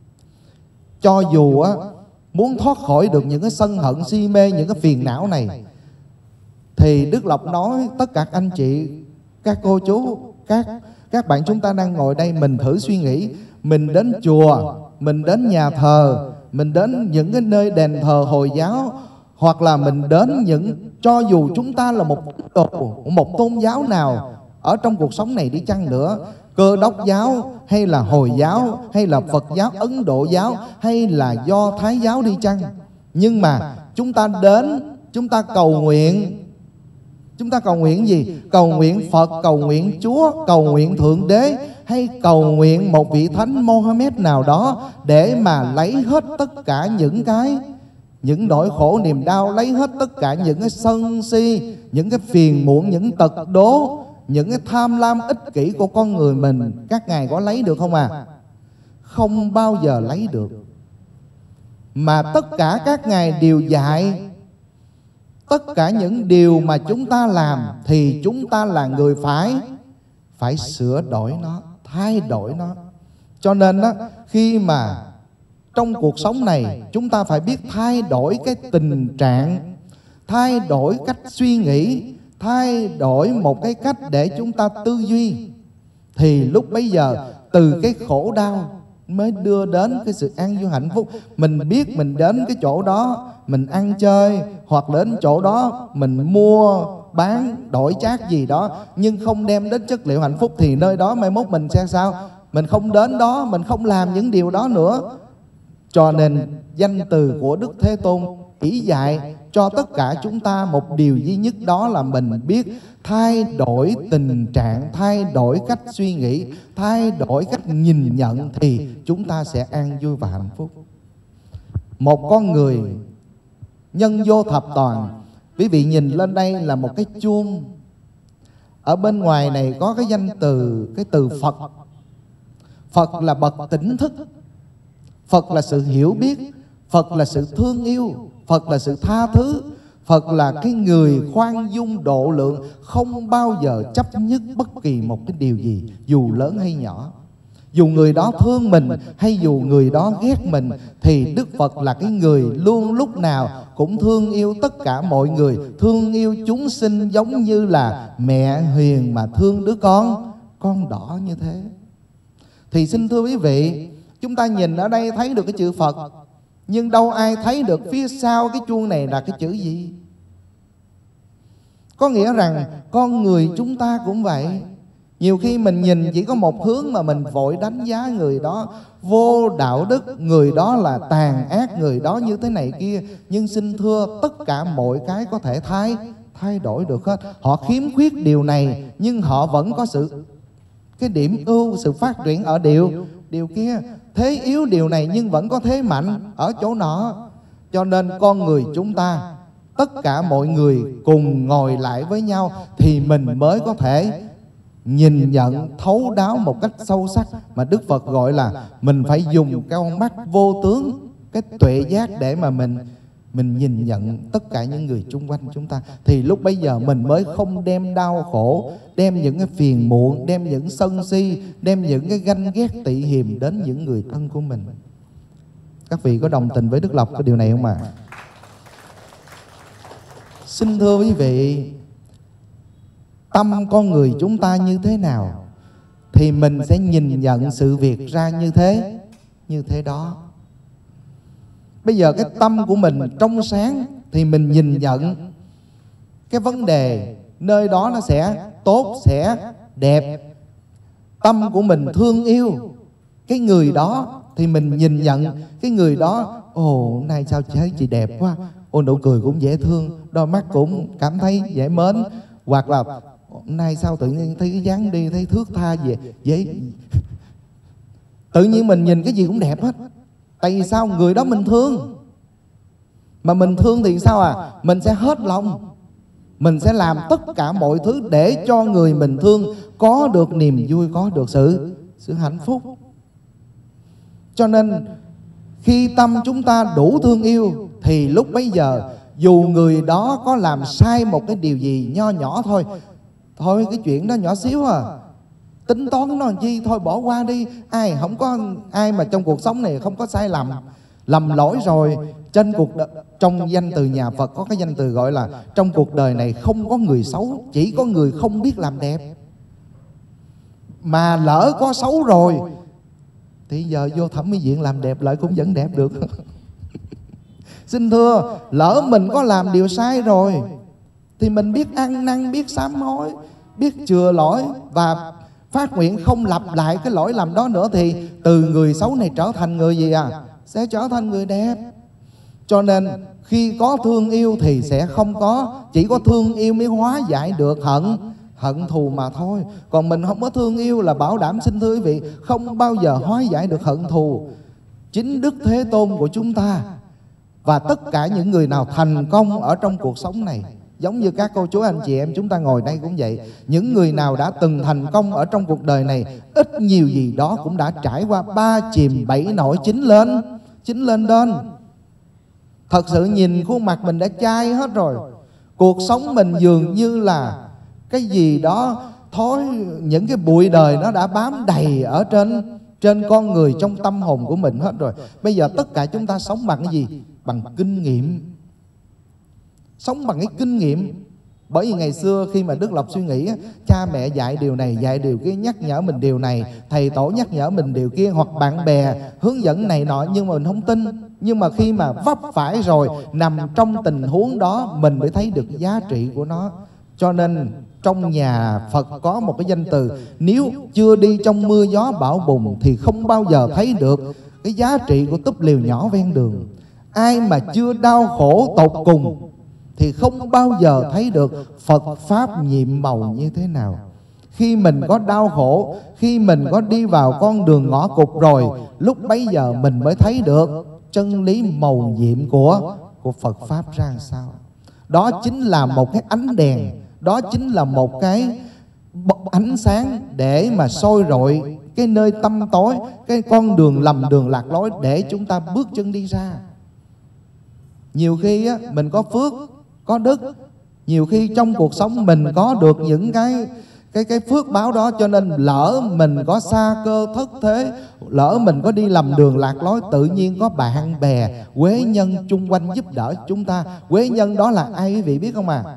cho dù á muốn thoát khỏi được những cái sân hận si mê, những cái phiền não này, thì Đức Lộc nói tất cả anh chị, các cô chú, các các bạn chúng ta đang ngồi đây, mình thử suy nghĩ, mình đến chùa, mình đến nhà thờ, mình đến những cái nơi đền thờ Hồi giáo, hoặc là mình đến những, cho dù chúng ta là một một tôn giáo nào ở trong cuộc sống này đi chăng nữa, Cơ Đốc giáo hay là Hồi giáo hay là Phật giáo, Ấn Độ giáo hay là Do Thái giáo đi chăng, nhưng mà chúng ta đến, chúng ta cầu nguyện. Chúng ta cầu nguyện gì? Cầu nguyện Phật, cầu nguyện Chúa, cầu nguyện Thượng Đế, hay cầu nguyện một vị thánh Mohammed nào đó để mà lấy hết tất cả những cái những nỗi khổ niềm đau, lấy hết tất cả những cái sân si, những cái phiền muộn, những tật đố, những cái tham lam ích kỷ của con người mình. Các ngài có lấy được không à? Không bao giờ lấy được. Mà tất cả các ngài đều dạy, tất cả những điều mà chúng ta làm thì chúng ta là người phải phải sửa đổi nó, thay đổi nó. Cho nên đó, khi mà trong cuộc sống này chúng ta phải biết thay đổi cái tình trạng, thay đổi cách suy nghĩ, thay đổi một cái cách để chúng ta tư duy, thì lúc bấy giờ từ cái khổ đau mới đưa đến cái sự an vui hạnh phúc. Mình biết mình đến cái chỗ đó mình ăn chơi, hoặc đến chỗ đó mình mua bán đổi chác gì đó, nhưng không đem đến chất liệu hạnh phúc, thì nơi đó mai mốt mình sẽ sao? Mình không đến đó, mình không làm những điều đó nữa. Cho nên danh từ của Đức Thế Tôn chỉ dạy cho tất cả chúng ta một điều duy nhất, đó là mình biết thay đổi tình trạng, thay đổi cách suy nghĩ, thay đổi cách nhìn nhận, thì chúng ta sẽ an vui và hạnh phúc. Một con người nhân vô thập toàn, quý vị nhìn lên đây là một cái chuông. Ở bên ngoài này có cái danh từ, cái từ Phật. Phật là bậc tỉnh thức, Phật là sự hiểu biết, Phật là sự thương yêu, Phật là sự tha thứ, Phật là cái người khoan dung độ lượng, không bao giờ chấp nhất bất kỳ một cái điều gì, dù lớn hay nhỏ. Dù người đó thương mình hay dù người đó ghét mình, thì Đức Phật là cái người luôn lúc nào cũng thương yêu tất cả mọi người, thương yêu chúng sinh giống như là mẹ hiền mà thương đứa con con đỏ như thế. Thì xin thưa quý vị, chúng ta nhìn ở đây thấy được cái chữ Phật, nhưng đâu ai thấy được phía sau cái chuông này là cái chữ gì. Có nghĩa rằng con người chúng ta cũng vậy. Nhiều khi mình nhìn chỉ có một hướng mà mình vội đánh giá người đó vô đạo đức, người đó là tàn ác, người đó như thế này kia. Nhưng xin thưa, tất cả mọi cái có thể thay thay đổi được hết. Họ khiếm khuyết điều này nhưng họ vẫn có sự cái điểm ưu, sự phát triển ở điều điều kia. Thế yếu điều này nhưng vẫn có thế mạnh ở chỗ nọ. Cho nên con người chúng ta, tất cả mọi người cùng ngồi lại với nhau thì mình mới có thể nhìn nhận thấu đáo một cách sâu sắc, mà Đức Phật gọi là mình phải dùng cái con mắt vô tướng, cái tuệ giác để mà mình mình nhìn nhận tất cả những người chung quanh chúng ta. Thì lúc bấy giờ mình mới không đem đau khổ, đem những cái phiền muộn, đem những sân si, đem những cái ganh ghét tị hiềm đến những người thân của mình. Các vị có đồng tình với Đức Lộc cái điều này không ạ? À? Xin thưa quý vị, tâm con người chúng ta như thế nào thì mình sẽ nhìn nhận sự việc ra như thế, như thế đó. Bây giờ cái tâm của mình trong sáng thì mình nhìn nhận cái vấn đề nơi đó nó sẽ tốt, sẽ đẹp. Tâm của mình thương yêu cái người đó thì mình nhìn nhận cái người đó, ồ hôm nay sao thấy chị đẹp quá, ồ nụ cười cũng dễ thương, đôi mắt cũng cảm thấy dễ mến, hoặc là hôm nay sao tự nhiên thấy cái dáng đi thấy thước tha dễ dễ tự nhiên mình nhìn cái gì cũng đẹp hết. Tại vì sao? Người đó mình thương. Mà mình thương thì sao à? Mình sẽ hết lòng, mình sẽ làm tất cả mọi thứ để cho người mình thương có được niềm vui, có được sự sự hạnh phúc. Cho nên khi tâm chúng ta đủ thương yêu thì lúc bấy giờ dù người đó có làm sai một cái điều gì nho nhỏ thôi, thôi cái chuyện đó nhỏ xíu à, tính toán nó làm chi, thôi bỏ qua đi. Ai không có ai mà trong cuộc sống này không có sai lầm, lầm lỗi rồi. Trên cuộc đời, trong danh từ nhà Phật có cái danh từ gọi là trong cuộc đời này không có người xấu, chỉ có người không biết làm đẹp. Mà lỡ có xấu rồi thì giờ vô thẩm mỹ viện làm đẹp lại cũng vẫn đẹp được. Xin thưa, lỡ mình có làm điều sai rồi thì mình biết ăn năn, biết sám hối, biết chừa lỗi và phát nguyện không lặp lại cái lỗi lầm đó nữa, thì từ người xấu này trở thành người gì à? Sẽ trở thành người đẹp. Cho nên khi có thương yêu thì sẽ không có, chỉ có thương yêu mới hóa giải được hận hận thù mà thôi. Còn mình không có thương yêu là bảo đảm xin thưa quý vị, không bao giờ hóa giải được hận thù. Chính Đức Thế Tôn của chúng ta và tất cả những người nào thành công ở trong cuộc sống này, giống như các cô chú anh chị em chúng ta ngồi đây cũng vậy, những người nào đã từng thành công ở trong cuộc đời này, ít nhiều gì đó cũng đã trải qua ba chìm bảy nổi chín lên chín lên đến. Thật sự nhìn khuôn mặt mình đã chai hết rồi, cuộc sống mình dường như là cái gì đó thối, những cái bụi đời nó đã bám đầy ở trên trên con người, trong tâm hồn của mình hết rồi. Bây giờ tất cả chúng ta sống bằng cái gì? Bằng kinh nghiệm. Sống bằng cái kinh nghiệm. Bởi vì ngày xưa khi mà Đức Lộc suy nghĩ, cha mẹ dạy điều này, dạy điều kia, nhắc nhở mình điều này, thầy tổ nhắc nhở mình điều kia, hoặc bạn bè hướng dẫn này nọ, nhưng mà mình không tin. Nhưng mà khi mà vấp phải rồi, nằm trong tình huống đó, mình mới thấy được giá trị của nó. Cho nên trong nhà Phật có một cái danh từ, nếu chưa đi trong mưa gió bão bùng thì không bao giờ thấy được cái giá trị của túp lều nhỏ ven đường. Ai mà chưa đau khổ tột cùng thì không bao giờ thấy được Phật Pháp nhiệm màu như thế nào. Khi mình có đau khổ, khi mình có đi vào con đường ngõ cụt rồi, lúc bấy giờ mình mới thấy được chân lý màu nhiệm của, của Phật Pháp ra làm sao. Đó chính là một cái ánh đèn, đó chính là một cái ánh sáng để mà soi rọi cái nơi tăm tối, cái con đường lầm đường lạc lối để chúng ta bước chân đi ra. Nhiều khi á, mình có phước, có đức, nhiều khi trong cuộc sống mình có được những cái cái cái phước báo đó, cho nên lỡ mình có xa cơ thất thế, lỡ mình có đi lầm đường lạc lối, tự nhiên có bạn bè quế nhân chung quanh giúp đỡ chúng ta. Quế nhân đó là ai quý vị biết không à?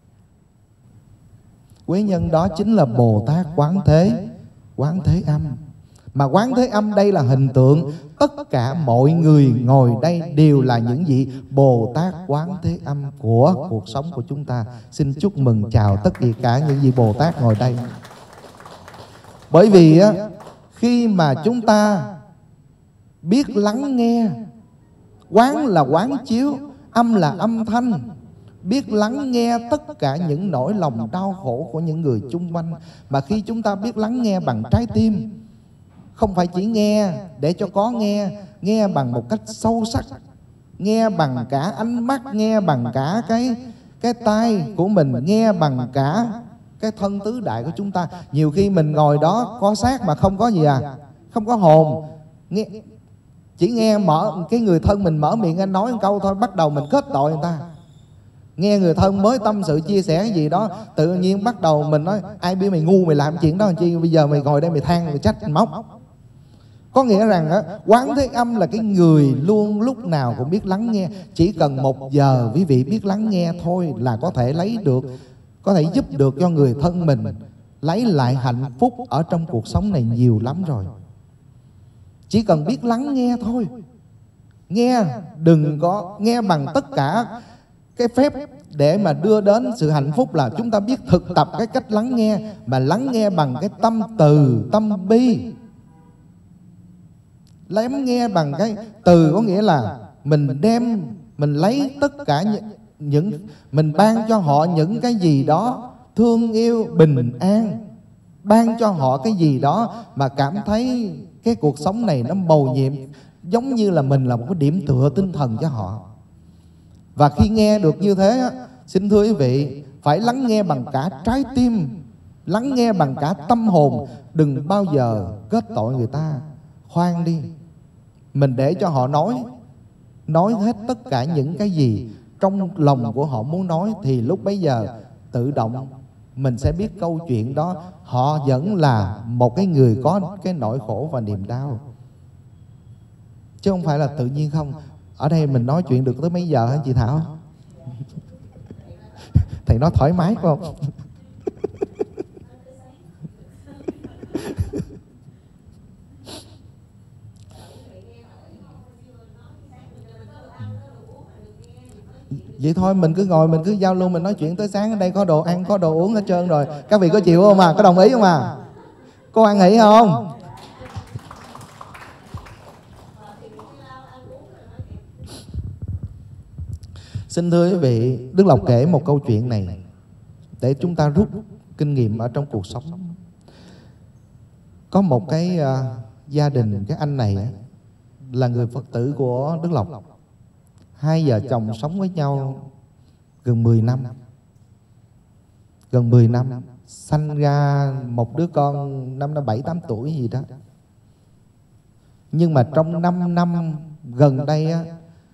Quế nhân đó chính là Bồ Tát Quán Thế, Quán Thế Âm. Mà Quán Thế Âm đây là hình tượng, tất cả mọi người ngồi đây đều là những vị Bồ Tát Quán Thế Âm của cuộc sống của chúng ta. Xin chúc mừng chào tất cả những vị Bồ Tát ngồi đây. Bởi vì á, khi mà chúng ta biết lắng nghe, quán là quán chiếu, âm là âm thanh, biết lắng nghe tất cả những nỗi lòng đau khổ của những người chung quanh. Mà khi chúng ta biết lắng nghe bằng trái tim, không phải chỉ nghe để cho có nghe, nghe bằng một cách sâu sắc, nghe bằng cả ánh mắt, nghe bằng cả cái cái tai của mình, nghe bằng cả cái thân tứ đại của chúng ta. Nhiều khi mình ngồi đó có xác mà không có gì à, không có hồn, nghe chỉ nghe mở cái người thân mình mở miệng anh nói một câu thôi, bắt đầu mình kết tội người ta. Nghe người thân mới tâm sự chia sẻ cái gì đó, tự nhiên bắt đầu mình nói ai biết mày ngu, mày làm chuyện đó làm chi, bây giờ mày ngồi đây mày than mày trách mày móc. Có nghĩa rằng á, Quán Thế Âm là cái người luôn lúc nào cũng biết lắng nghe. Chỉ cần một giờ quý vị biết lắng nghe thôi là có thể lấy được, có thể giúp được cho người thân mình lấy lại hạnh phúc ở trong cuộc sống này nhiều lắm rồi. Chỉ cần biết lắng nghe thôi. Nghe đừng có nghe bằng tất cả cái phép để mà đưa đến sự hạnh phúc, là chúng ta biết thực tập cái cách lắng nghe, mà lắng nghe bằng cái tâm từ, tâm bi. Lắng nghe bằng cái từ có nghĩa là mình đem, mình lấy tất cả những, những mình ban cho họ những cái gì đó thương yêu, bình an, ban cho họ cái gì đó mà cảm thấy cái cuộc sống này nó mầu nhiệm, giống như là mình là một cái điểm tựa tinh thần cho họ. Và khi nghe được như thế, xin thưa quý vị, phải lắng nghe bằng cả trái tim, lắng nghe bằng cả tâm hồn. Đừng bao giờ kết tội người ta. Khoan đi, mình để cho họ nói, nói hết tất cả những cái gì trong lòng của họ muốn nói, thì lúc bấy giờ tự động mình sẽ biết câu chuyện đó họ vẫn là một cái người có cái nỗi khổ và niềm đau, chứ không phải là tự nhiên không. Ở đây mình nói chuyện được tới mấy giờ hả chị Thảo? Thầy nói thoải mái phải không? Vậy thôi mình cứ ngồi, mình cứ giao lưu, mình nói chuyện tới sáng. Ở đây có đồ ăn, có đồ uống hết trơn rồi. Các vị có chịu không à? Có đồng ý không à? Có ăn nghỉ không? Xin thưa quý vị, Đức Lộc kể một câu chuyện này để chúng ta rút kinh nghiệm ở trong cuộc sống. Có một cái uh, gia đình, cái anh này là người Phật tử của Đức Lộc. Hai vợ chồng sống với nhau gần mười năm. Gần mười năm, sanh ra một đứa con năm nó bảy tám tuổi gì đó. Nhưng mà trong năm năm gần đây á,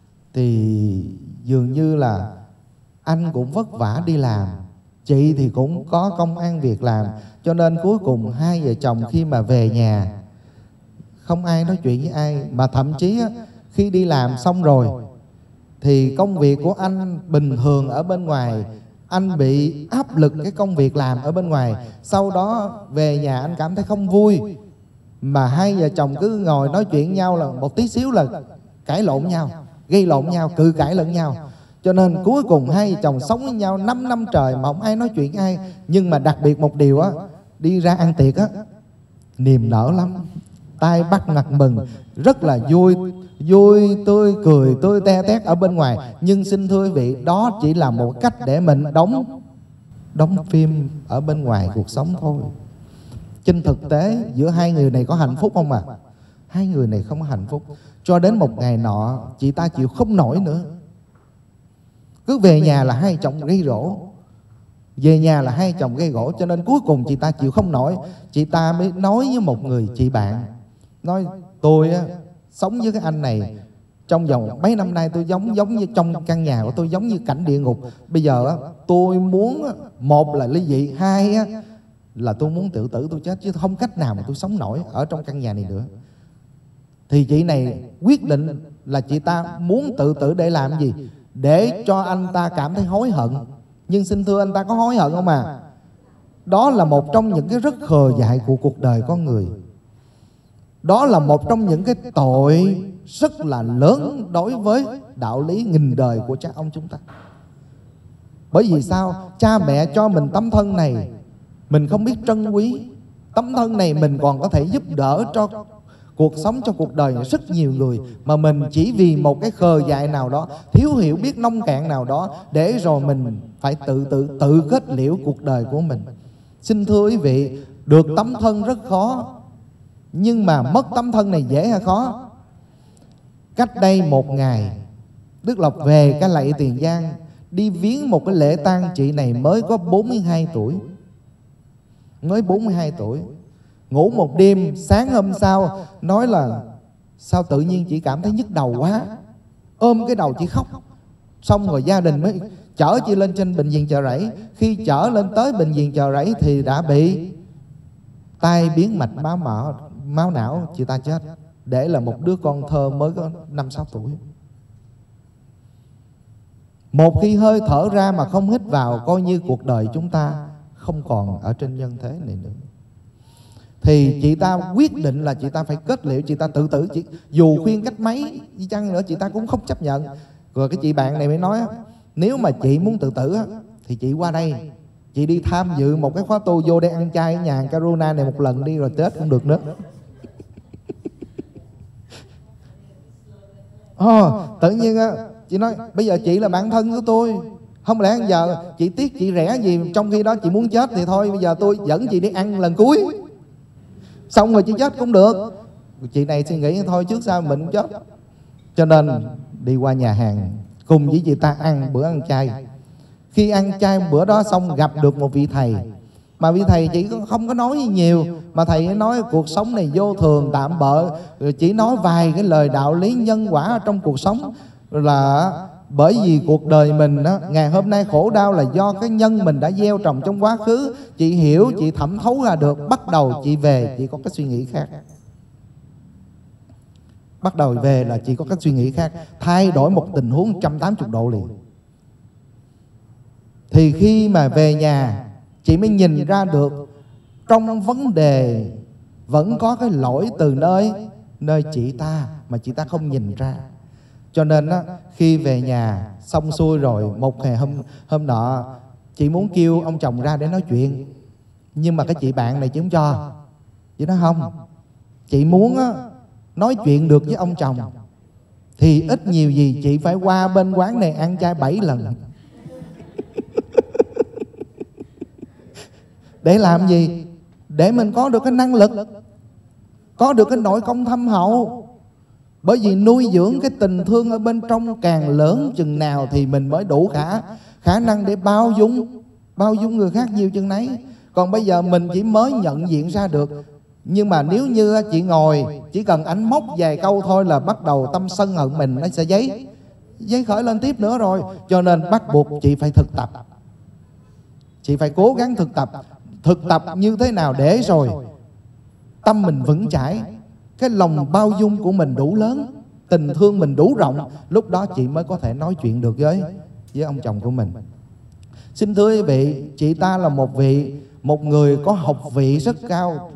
thì dường như là anh cũng vất vả đi làm, chị thì cũng có công ăn việc làm, cho nên cuối cùng hai vợ chồng khi mà về nhà không ai nói chuyện với ai. Mà thậm chí á, khi đi làm xong rồi thì công việc của anh bình thường ở bên ngoài, anh bị áp lực cái công việc làm ở bên ngoài, sau đó về nhà anh cảm thấy không vui, mà hai vợ chồng cứ ngồi nói chuyện nhau là một tí xíu là cãi lộn nhau, gây lộn nhau, cự cãi lẫn nhau. Cho nên cuối cùng hai vợ chồng sống với nhau năm năm trời mà không ai nói chuyện ai. Nhưng mà đặc biệt một điều á, đi ra ăn tiệc á, niềm nở lắm, tay bắt mặt mừng, rất là vui, vui tươi cười tươi te tét ở bên ngoài. Nhưng xin thưa quý vị, đó chỉ là một cách để mình đóng đóng phim ở bên ngoài cuộc sống thôi. Trên thực tế giữa hai người này có hạnh phúc không à? Hai người này không có hạnh phúc. Cho đến một ngày nọ, chị ta chịu không nổi nữa, cứ về nhà là hai chồng gây rỗ, về nhà là hai chồng gây gỗ. Cho nên cuối cùng chị ta chịu không nổi, chị ta mới nói với một người chị bạn, nói tôi á, sống với cái anh này trong vòng mấy năm nay, tôi giống giống như trong căn nhà của tôi giống như cảnh địa ngục. Bây giờ á, tôi muốn một là ly dị, hai á, là tôi muốn tự tử tôi chết, chứ không cách nào mà tôi sống nổi ở trong căn nhà này nữa. Thì chị này quyết định là chị ta muốn tự tử để làm gì? Để cho anh ta cảm thấy hối hận. Nhưng xin thưa, anh ta có hối hận không à? Đó là một trong những cái rất khờ dại của cuộc đời con người. Đó là một trong những cái tội rất là lớn đối với đạo lý nghìn đời của cha ông chúng ta. Bởi vì sao? Cha mẹ cho mình tấm thân này, mình không biết trân quý. Tấm thân này mình còn có thể giúp đỡ cho cuộc sống, cho cuộc đời rất nhiều người, mà mình chỉ vì một cái khờ dại nào đó, thiếu hiểu biết nông cạn nào đó, để rồi mình phải tự tự tự kết liễu cuộc đời của mình. Xin thưa quý vị, được tấm thân rất khó, nhưng mà mất tấm thân này dễ hay khó? Cách đây một ngày, Đức Lộc về cái lạy Tiền Giang, đi viếng một cái lễ tang chị này mới có bốn mươi hai tuổi. Mới bốn mươi hai tuổi. Ngủ một đêm, sáng hôm sau nói là sao tự nhiên chị cảm thấy nhức đầu quá, ôm cái đầu chị khóc. Xong rồi gia đình mới chở chị lên trên bệnh viện Chợ Rẫy. Khi chở lên tới bệnh viện Chợ Rẫy thì đã bị tai biến mạch máu mỡ, máu não, chị ta chết, để là một đứa con thơ mới có năm sáu tuổi. Một khi hơi thở ra mà không hít vào, coi như cuộc đời chúng ta không còn ở trên nhân thế này nữa. thì chị ta quyết định là chị ta phải kết liễu, chị ta tự tử. Chị, dù khuyên cách mấy đi chăng nữa chị ta cũng không chấp nhận. Rồi cái chị bạn này mới nói, nếu mà chị muốn tự tử thì chị qua đây, chị đi tham dự một cái khóa tu, vô đây ăn chay ở nhà Karuna này một lần đi, rồi Tết cũng được nữa. Ồ, tự nhiên chị nói, bây giờ chị là bạn thân của tôi, không lẽ giờ chị tiếc chị rẻ gì, trong khi đó chị muốn chết thì thôi, bây giờ tôi dẫn chị đi ăn lần cuối, xong rồi chị chết cũng được. Chị này suy nghĩ thôi trước sau mình cũng chết. Cho nên đi qua nhà hàng cùng với chị ta ăn bữa ăn chay. Khi ăn chay bữa đó xong gặp được một vị thầy, mà vị thầy chỉ không có nói nhiều, mà thầy nói cuộc sống này vô thường tạm bợ, chỉ nói vài cái lời đạo lý nhân quả ở trong cuộc sống, là bởi vì cuộc đời mình đó, ngày hôm nay khổ đau là do cái nhân mình đã gieo trồng trong quá khứ. Chị hiểu, chị thẩm thấu ra được, bắt đầu chị về chị có cái suy nghĩ khác. Bắt đầu về là chị có cái suy nghĩ khác, thay đổi một tình huống một trăm tám mươi độ liền. Thì khi mà về nhà, chị mới nhìn ra được trong vấn đề vẫn có cái lỗi từ nơi nơi chị ta mà chị ta không nhìn ra. Cho nên á, khi về nhà xong xuôi rồi, một ngày hôm hôm nọ chị muốn kêu ông chồng ra để nói chuyện, nhưng mà cái chị bạn này chị không cho. Chị nói không, chị muốn á, nói chuyện được với ông chồng thì ít nhiều gì chị phải qua bên quán này ăn chay bảy lần. Để làm gì? Để mình có được cái năng lực, có được cái nội công thâm hậu. Bởi vì nuôi dưỡng cái tình thương ở bên trong càng lớn chừng nào thì mình mới đủ khả khả năng để bao dung bao dung người khác nhiều chừng nấy. Còn bây giờ mình chỉ mới nhận diện ra được. Nhưng mà nếu như chị ngồi chỉ cần ánh móc vài câu thôi là bắt đầu tâm sân hận mình nó sẽ dấy dấy khởi lên tiếp nữa rồi. Cho nên bắt buộc chị phải thực tập, chị phải cố gắng thực tập. Thực tập như thế nào để rồi tâm mình vững chãi, cái lòng bao dung của mình đủ lớn, tình thương mình đủ rộng, lúc đó chị mới có thể nói chuyện được với với ông chồng của mình. Xin thưa quý vị, chị ta là một vị một người có học vị rất cao,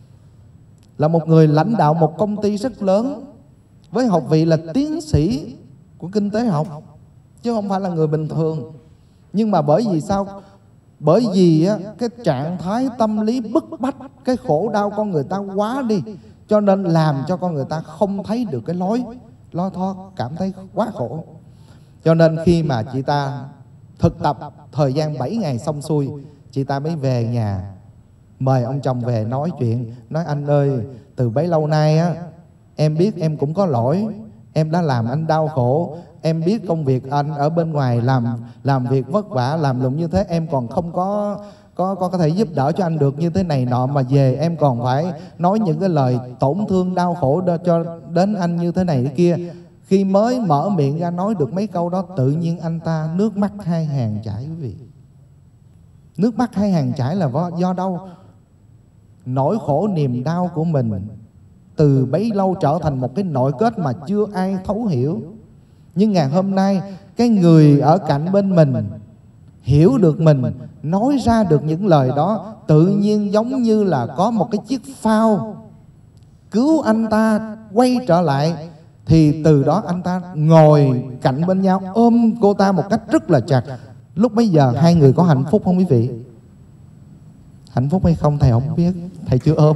là một người lãnh đạo một công ty rất lớn, với học vị là tiến sĩ của kinh tế học, chứ không phải là người bình thường. Nhưng mà bởi vì sao? Bởi vì á, cái trạng thái tâm lý bức bách, cái khổ đau con người ta quá đi, cho nên làm cho con người ta không thấy được cái lối lối thoát, cảm thấy quá khổ. Cho nên khi mà chị ta thực tập thời gian bảy ngày xong xuôi, chị ta mới về nhà mời ông chồng về nói chuyện. Nói anh ơi, từ bấy lâu nay á, em biết em cũng có lỗi, em đã làm anh đau khổ. Em biết công việc anh ở bên ngoài làm làm việc vất vả, làm lụng như thế, em còn không có có có thể giúp đỡ cho anh được như thế này nọ, mà về em còn phải nói những cái lời tổn thương đau khổ cho đến anh như thế này thế kia. Khi mới mở miệng ra nói được mấy câu đó, tự nhiên anh ta nước mắt hai hàng chảy quý vị. Nước mắt hai hàng chảy là do, do đâu? Nỗi khổ niềm đau của mình từ bấy lâu trở thành một cái nội kết mà chưa ai thấu hiểu. Nhưng ngày hôm nay, cái người ở cạnh bên mình hiểu được mình, nói ra được những lời đó, tự nhiên giống như là có một cái chiếc phao cứu anh ta quay trở lại. Thì từ đó anh ta ngồi cạnh bên nhau, ôm cô ta một cách rất là chặt. Lúc bấy giờ hai người có hạnh phúc không quý vị? Hạnh phúc hay không thầy không biết, thầy chưa ôm.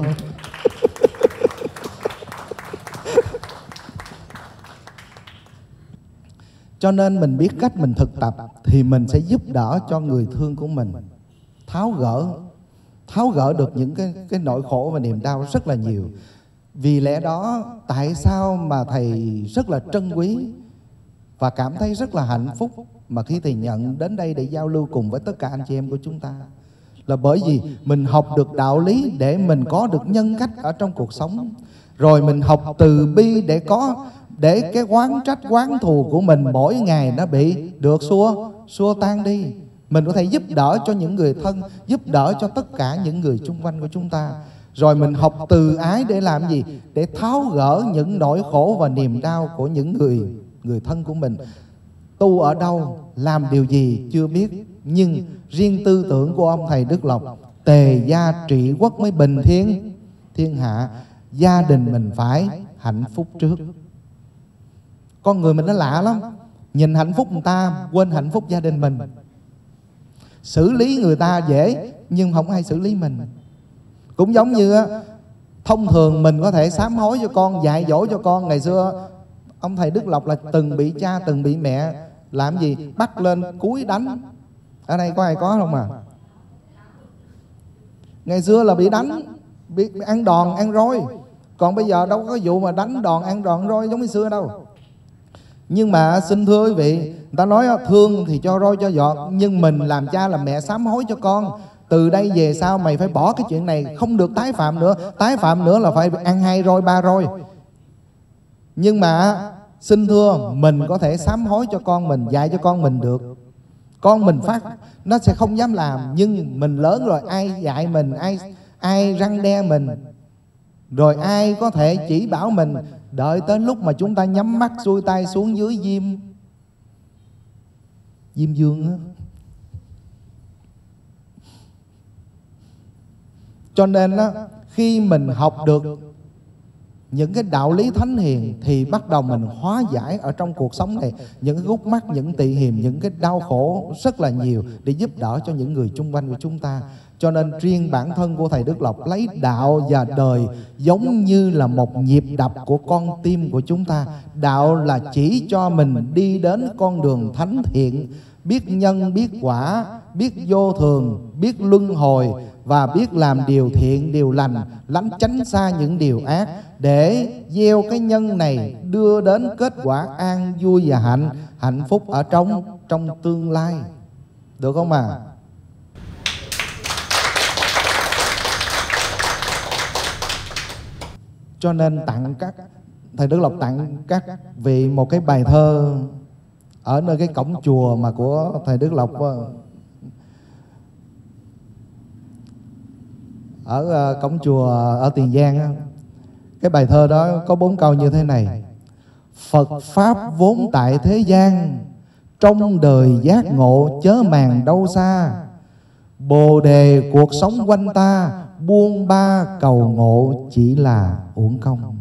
Cho nên mình biết cách mình thực tập thì mình sẽ giúp đỡ cho người thương của mình tháo gỡ tháo gỡ được những cái cái nỗi khổ và niềm đau rất là nhiều. Vì lẽ đó tại sao mà thầy rất là trân quý và cảm thấy rất là hạnh phúc mà khi thầy nhận đến đây để giao lưu cùng với tất cả anh chị em của chúng ta, là bởi vì mình học được đạo lý để mình có được nhân cách ở trong cuộc sống, rồi mình học từ bi để có để cái oán trách oán thù của mình mỗi ngày nó bị được xua xua tan đi. Mình có thể giúp đỡ cho những người thân, giúp đỡ cho tất cả những người xung quanh của chúng ta. Rồi mình học từ ái để làm gì? Để tháo gỡ những nỗi khổ và niềm đau của những người người thân của mình. Tu ở đâu, làm điều gì chưa biết, nhưng riêng tư tưởng của ông thầy Đức Lộc, tề gia trị quốc mới bình thiên, thiên hạ, gia đình mình phải hạnh phúc trước. Con người mình nó lạ lắm, nhìn hạnh phúc người ta quên hạnh phúc gia đình mình. Xử lý người ta dễ nhưng không ai xử lý mình. Cũng giống như thông thường mình có thể sám hối cho con, dạy dỗ cho con. Ngày xưa ông thầy Đức Lộc là từng bị cha, từng bị mẹ làm gì? Bắt lên cúi đánh. Ở đây có ai có không à? Ngày xưa là bị đánh, bị ăn đòn, ăn roi. Còn bây giờ đâu có vụ mà đánh đòn, ăn đòn, roi giống như xưa đâu. Nhưng mà xin thưa quý vị, người ta nói thương thì cho roi cho giọt, nhưng mình làm cha làm mẹ sám hối cho con. Từ đây về sau mày phải bỏ cái chuyện này, không được tái phạm nữa. Tái phạm nữa là phải ăn hai roi, ba roi. Nhưng mà xin thưa, mình có thể sám hối cho con mình, dạy cho con mình được. Con mình phát, nó sẽ không dám làm. Nhưng mình lớn rồi, ai dạy mình, ai ai răn đe mình, rồi ai có thể chỉ bảo mình. Đợi tới lúc mà chúng ta nhắm mắt xuôi tay xuống dưới diêm Diêm dương á. Cho nên á, khi mình học được những cái đạo lý thánh hiền thì bắt đầu mình hóa giải ở trong cuộc sống này những cái gút mắt, những tị hiềm, những cái đau khổ rất là nhiều để giúp đỡ cho những người chung quanh của chúng ta. Cho nên riêng bản thân của thầy Đức Lộc lấy đạo và đời giống như là một nhịp đập của con tim của chúng ta. Đạo là chỉ cho mình đi đến con đường thánh thiện, biết nhân, biết quả, biết vô thường, biết luân hồi và biết làm điều thiện, điều lành, lánh tránh xa những điều ác, để gieo cái nhân này đưa đến kết quả an vui và hạnh hạnh phúc ở trong trong tương lai. Được không à? Cho nên tặng các thầy Đức Lộc tặng các vị một cái bài thơ ở nơi cái cổng chùa mà của thầy Đức Lộc ở uh, cổng chùa ở Tiền Giang á. Cái bài thơ đó có bốn câu như thế này: Phật Pháp vốn tại thế gian, trong đời giác ngộ chớ màng đâu xa. Bồ đề cuộc sống quanh ta, buông ba cầu ngộ chỉ là uổng công.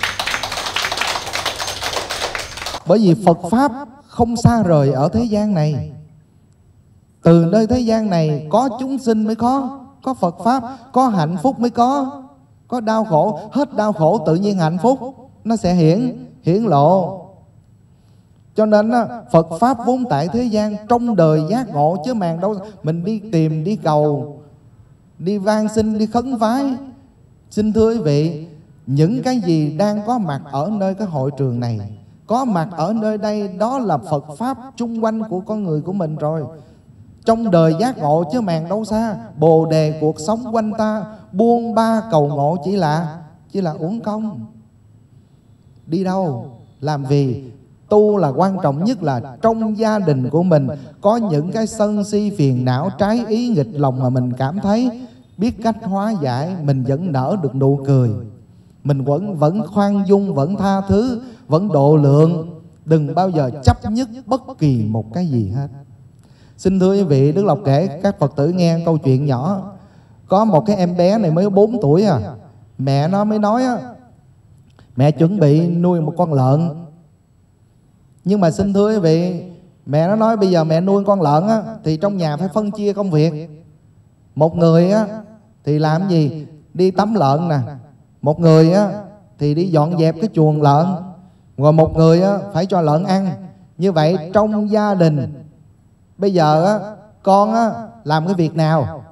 Bởi vì Phật Pháp không xa rời ở thế gian này. Từ nơi thế gian này có chúng sinh mới có Có Phật Pháp, có hạnh phúc mới có Có đau khổ, hết đau khổ tự nhiên hạnh phúc nó sẽ hiển hiển lộ. Cho nên Phật Pháp vốn tại thế gian, trong đời giác ngộ chứ màng đâu. Mình đi tìm, đi cầu, đi van xin, đi khấn vái. Xin thưa quý vị, những cái gì đang có mặt ở nơi cái hội trường này, có mặt ở nơi đây, đó là Phật Pháp chung quanh của con người của mình rồi. Trong đời giác ngộ chứ màng đâu xa. Bồ đề cuộc sống quanh ta, buông ba cầu ngộ chỉ là Chỉ là uổng công. Đi đâu làm gì? Tu là quan trọng nhất là trong gia đình của mình có những cái sân si phiền não trái ý nghịch lòng mà mình cảm thấy biết cách hóa giải, mình vẫn nở được nụ cười, mình vẫn vẫn khoan dung, vẫn tha thứ, vẫn độ lượng. Đừng bao giờ chấp nhất bất kỳ một cái gì hết. Xin thưa quý vị, Đức Lộc kể các Phật tử nghe câu chuyện nhỏ. Có một cái em bé này mới bốn tuổi à, mẹ nó mới nói á, mẹ chuẩn bị nuôi một con lợn. Nhưng mà xin thưa quý vị, mẹ nó nói bây giờ mẹ nuôi con lợn á, thì trong nhà phải phân chia công việc. Một người á thì làm gì? Đi tắm lợn nè. Một người á thì đi dọn dẹp cái chuồng lợn. Rồi một người á phải cho lợn ăn. Như vậy trong gia đình bây giờ á, con á làm cái việc nào?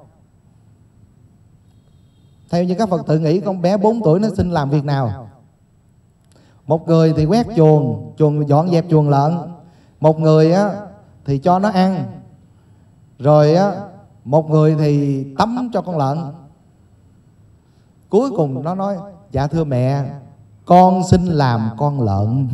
Theo như các Phật tử nghĩ, con bé bốn tuổi nó xin làm việc nào? Một người thì quét chuồng, chuồng dọn dẹp chuồng lợn. Một người á thì cho nó ăn. Rồi á một người thì tắm cho con lợn. Cuối cùng nó nói: dạ thưa mẹ, con xin làm con lợn.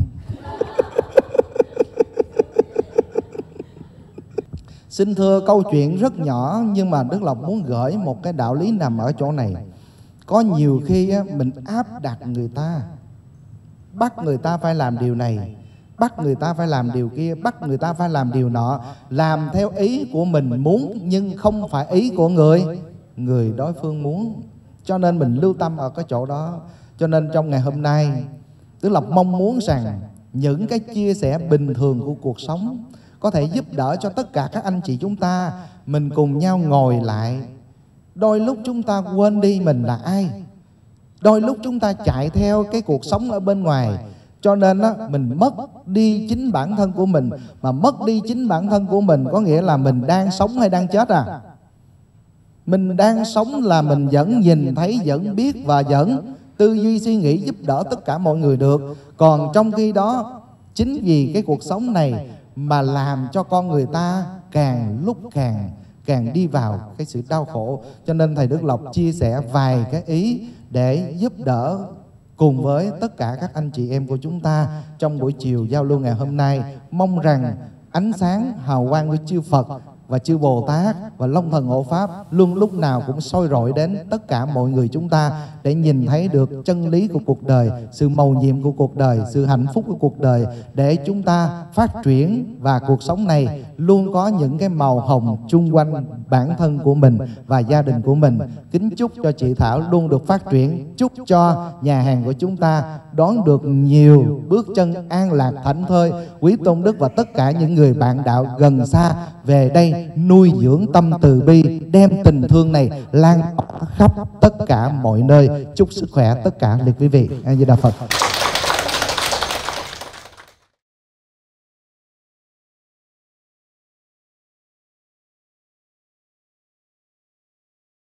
Xin thưa, câu chuyện rất nhỏ nhưng mà Đức Lộc muốn gửi một cái đạo lý nằm ở chỗ này. Có nhiều khi á, mình áp đặt người ta, bắt người ta phải làm điều này, bắt người ta phải làm điều kia, bắt người ta phải làm điều nọ, làm theo ý của mình muốn nhưng không phải ý của người người đối phương muốn. cho nên mình lưu tâm ở cái chỗ đó. Cho nên trong ngày hôm nay, Đức Lộc mong muốn rằng những cái chia sẻ bình thường của cuộc sống có thể giúp đỡ cho tất cả các anh chị chúng ta. Mình cùng nhau ngồi lại. Đôi lúc chúng ta quên đi mình là ai. Đôi lúc chúng ta chạy theo cái cuộc sống ở bên ngoài, cho nên á, mình mất đi chính bản thân của mình. Mà mất đi chính bản thân của mình có nghĩa là mình đang sống hay đang chết à? Mình đang sống là mình vẫn nhìn thấy, vẫn biết và vẫn tư duy suy nghĩ giúp đỡ tất cả mọi người được. Còn trong khi đó, chính vì cái cuộc sống này mà làm cho con người ta càng lúc càng càng đi vào cái sự đau khổ. Cho nên Thầy Đức Lộc chia sẻ vài cái ý để giúp đỡ cùng với tất cả các anh chị em của chúng ta trong buổi chiều giao lưu ngày hôm nay. Mong rằng ánh sáng hào quang của chư Phật và chư Bồ Tát và Long Thần Hộ Pháp luôn lúc nào cũng soi rọi đến tất cả mọi người chúng ta, để nhìn thấy được chân lý của cuộc đời, sự mầu nhiệm của cuộc đời, sự hạnh phúc của cuộc đời, để chúng ta phát triển và cuộc sống này luôn có những cái màu hồng chung quanh bản thân của mình và gia đình của mình. Kính chúc cho chị Thảo luôn được phát triển, chúc cho nhà hàng của chúng ta đón được nhiều bước chân an lạc thảnh thơi. Quý Tôn Đức và tất cả những người bạn đạo gần xa về đây nuôi dưỡng tâm từ bi, đem tình thương này lan tỏa khắp tất cả mọi nơi. Chúc sức khỏe tất cả liệt quý vị. A Di Đà Phật.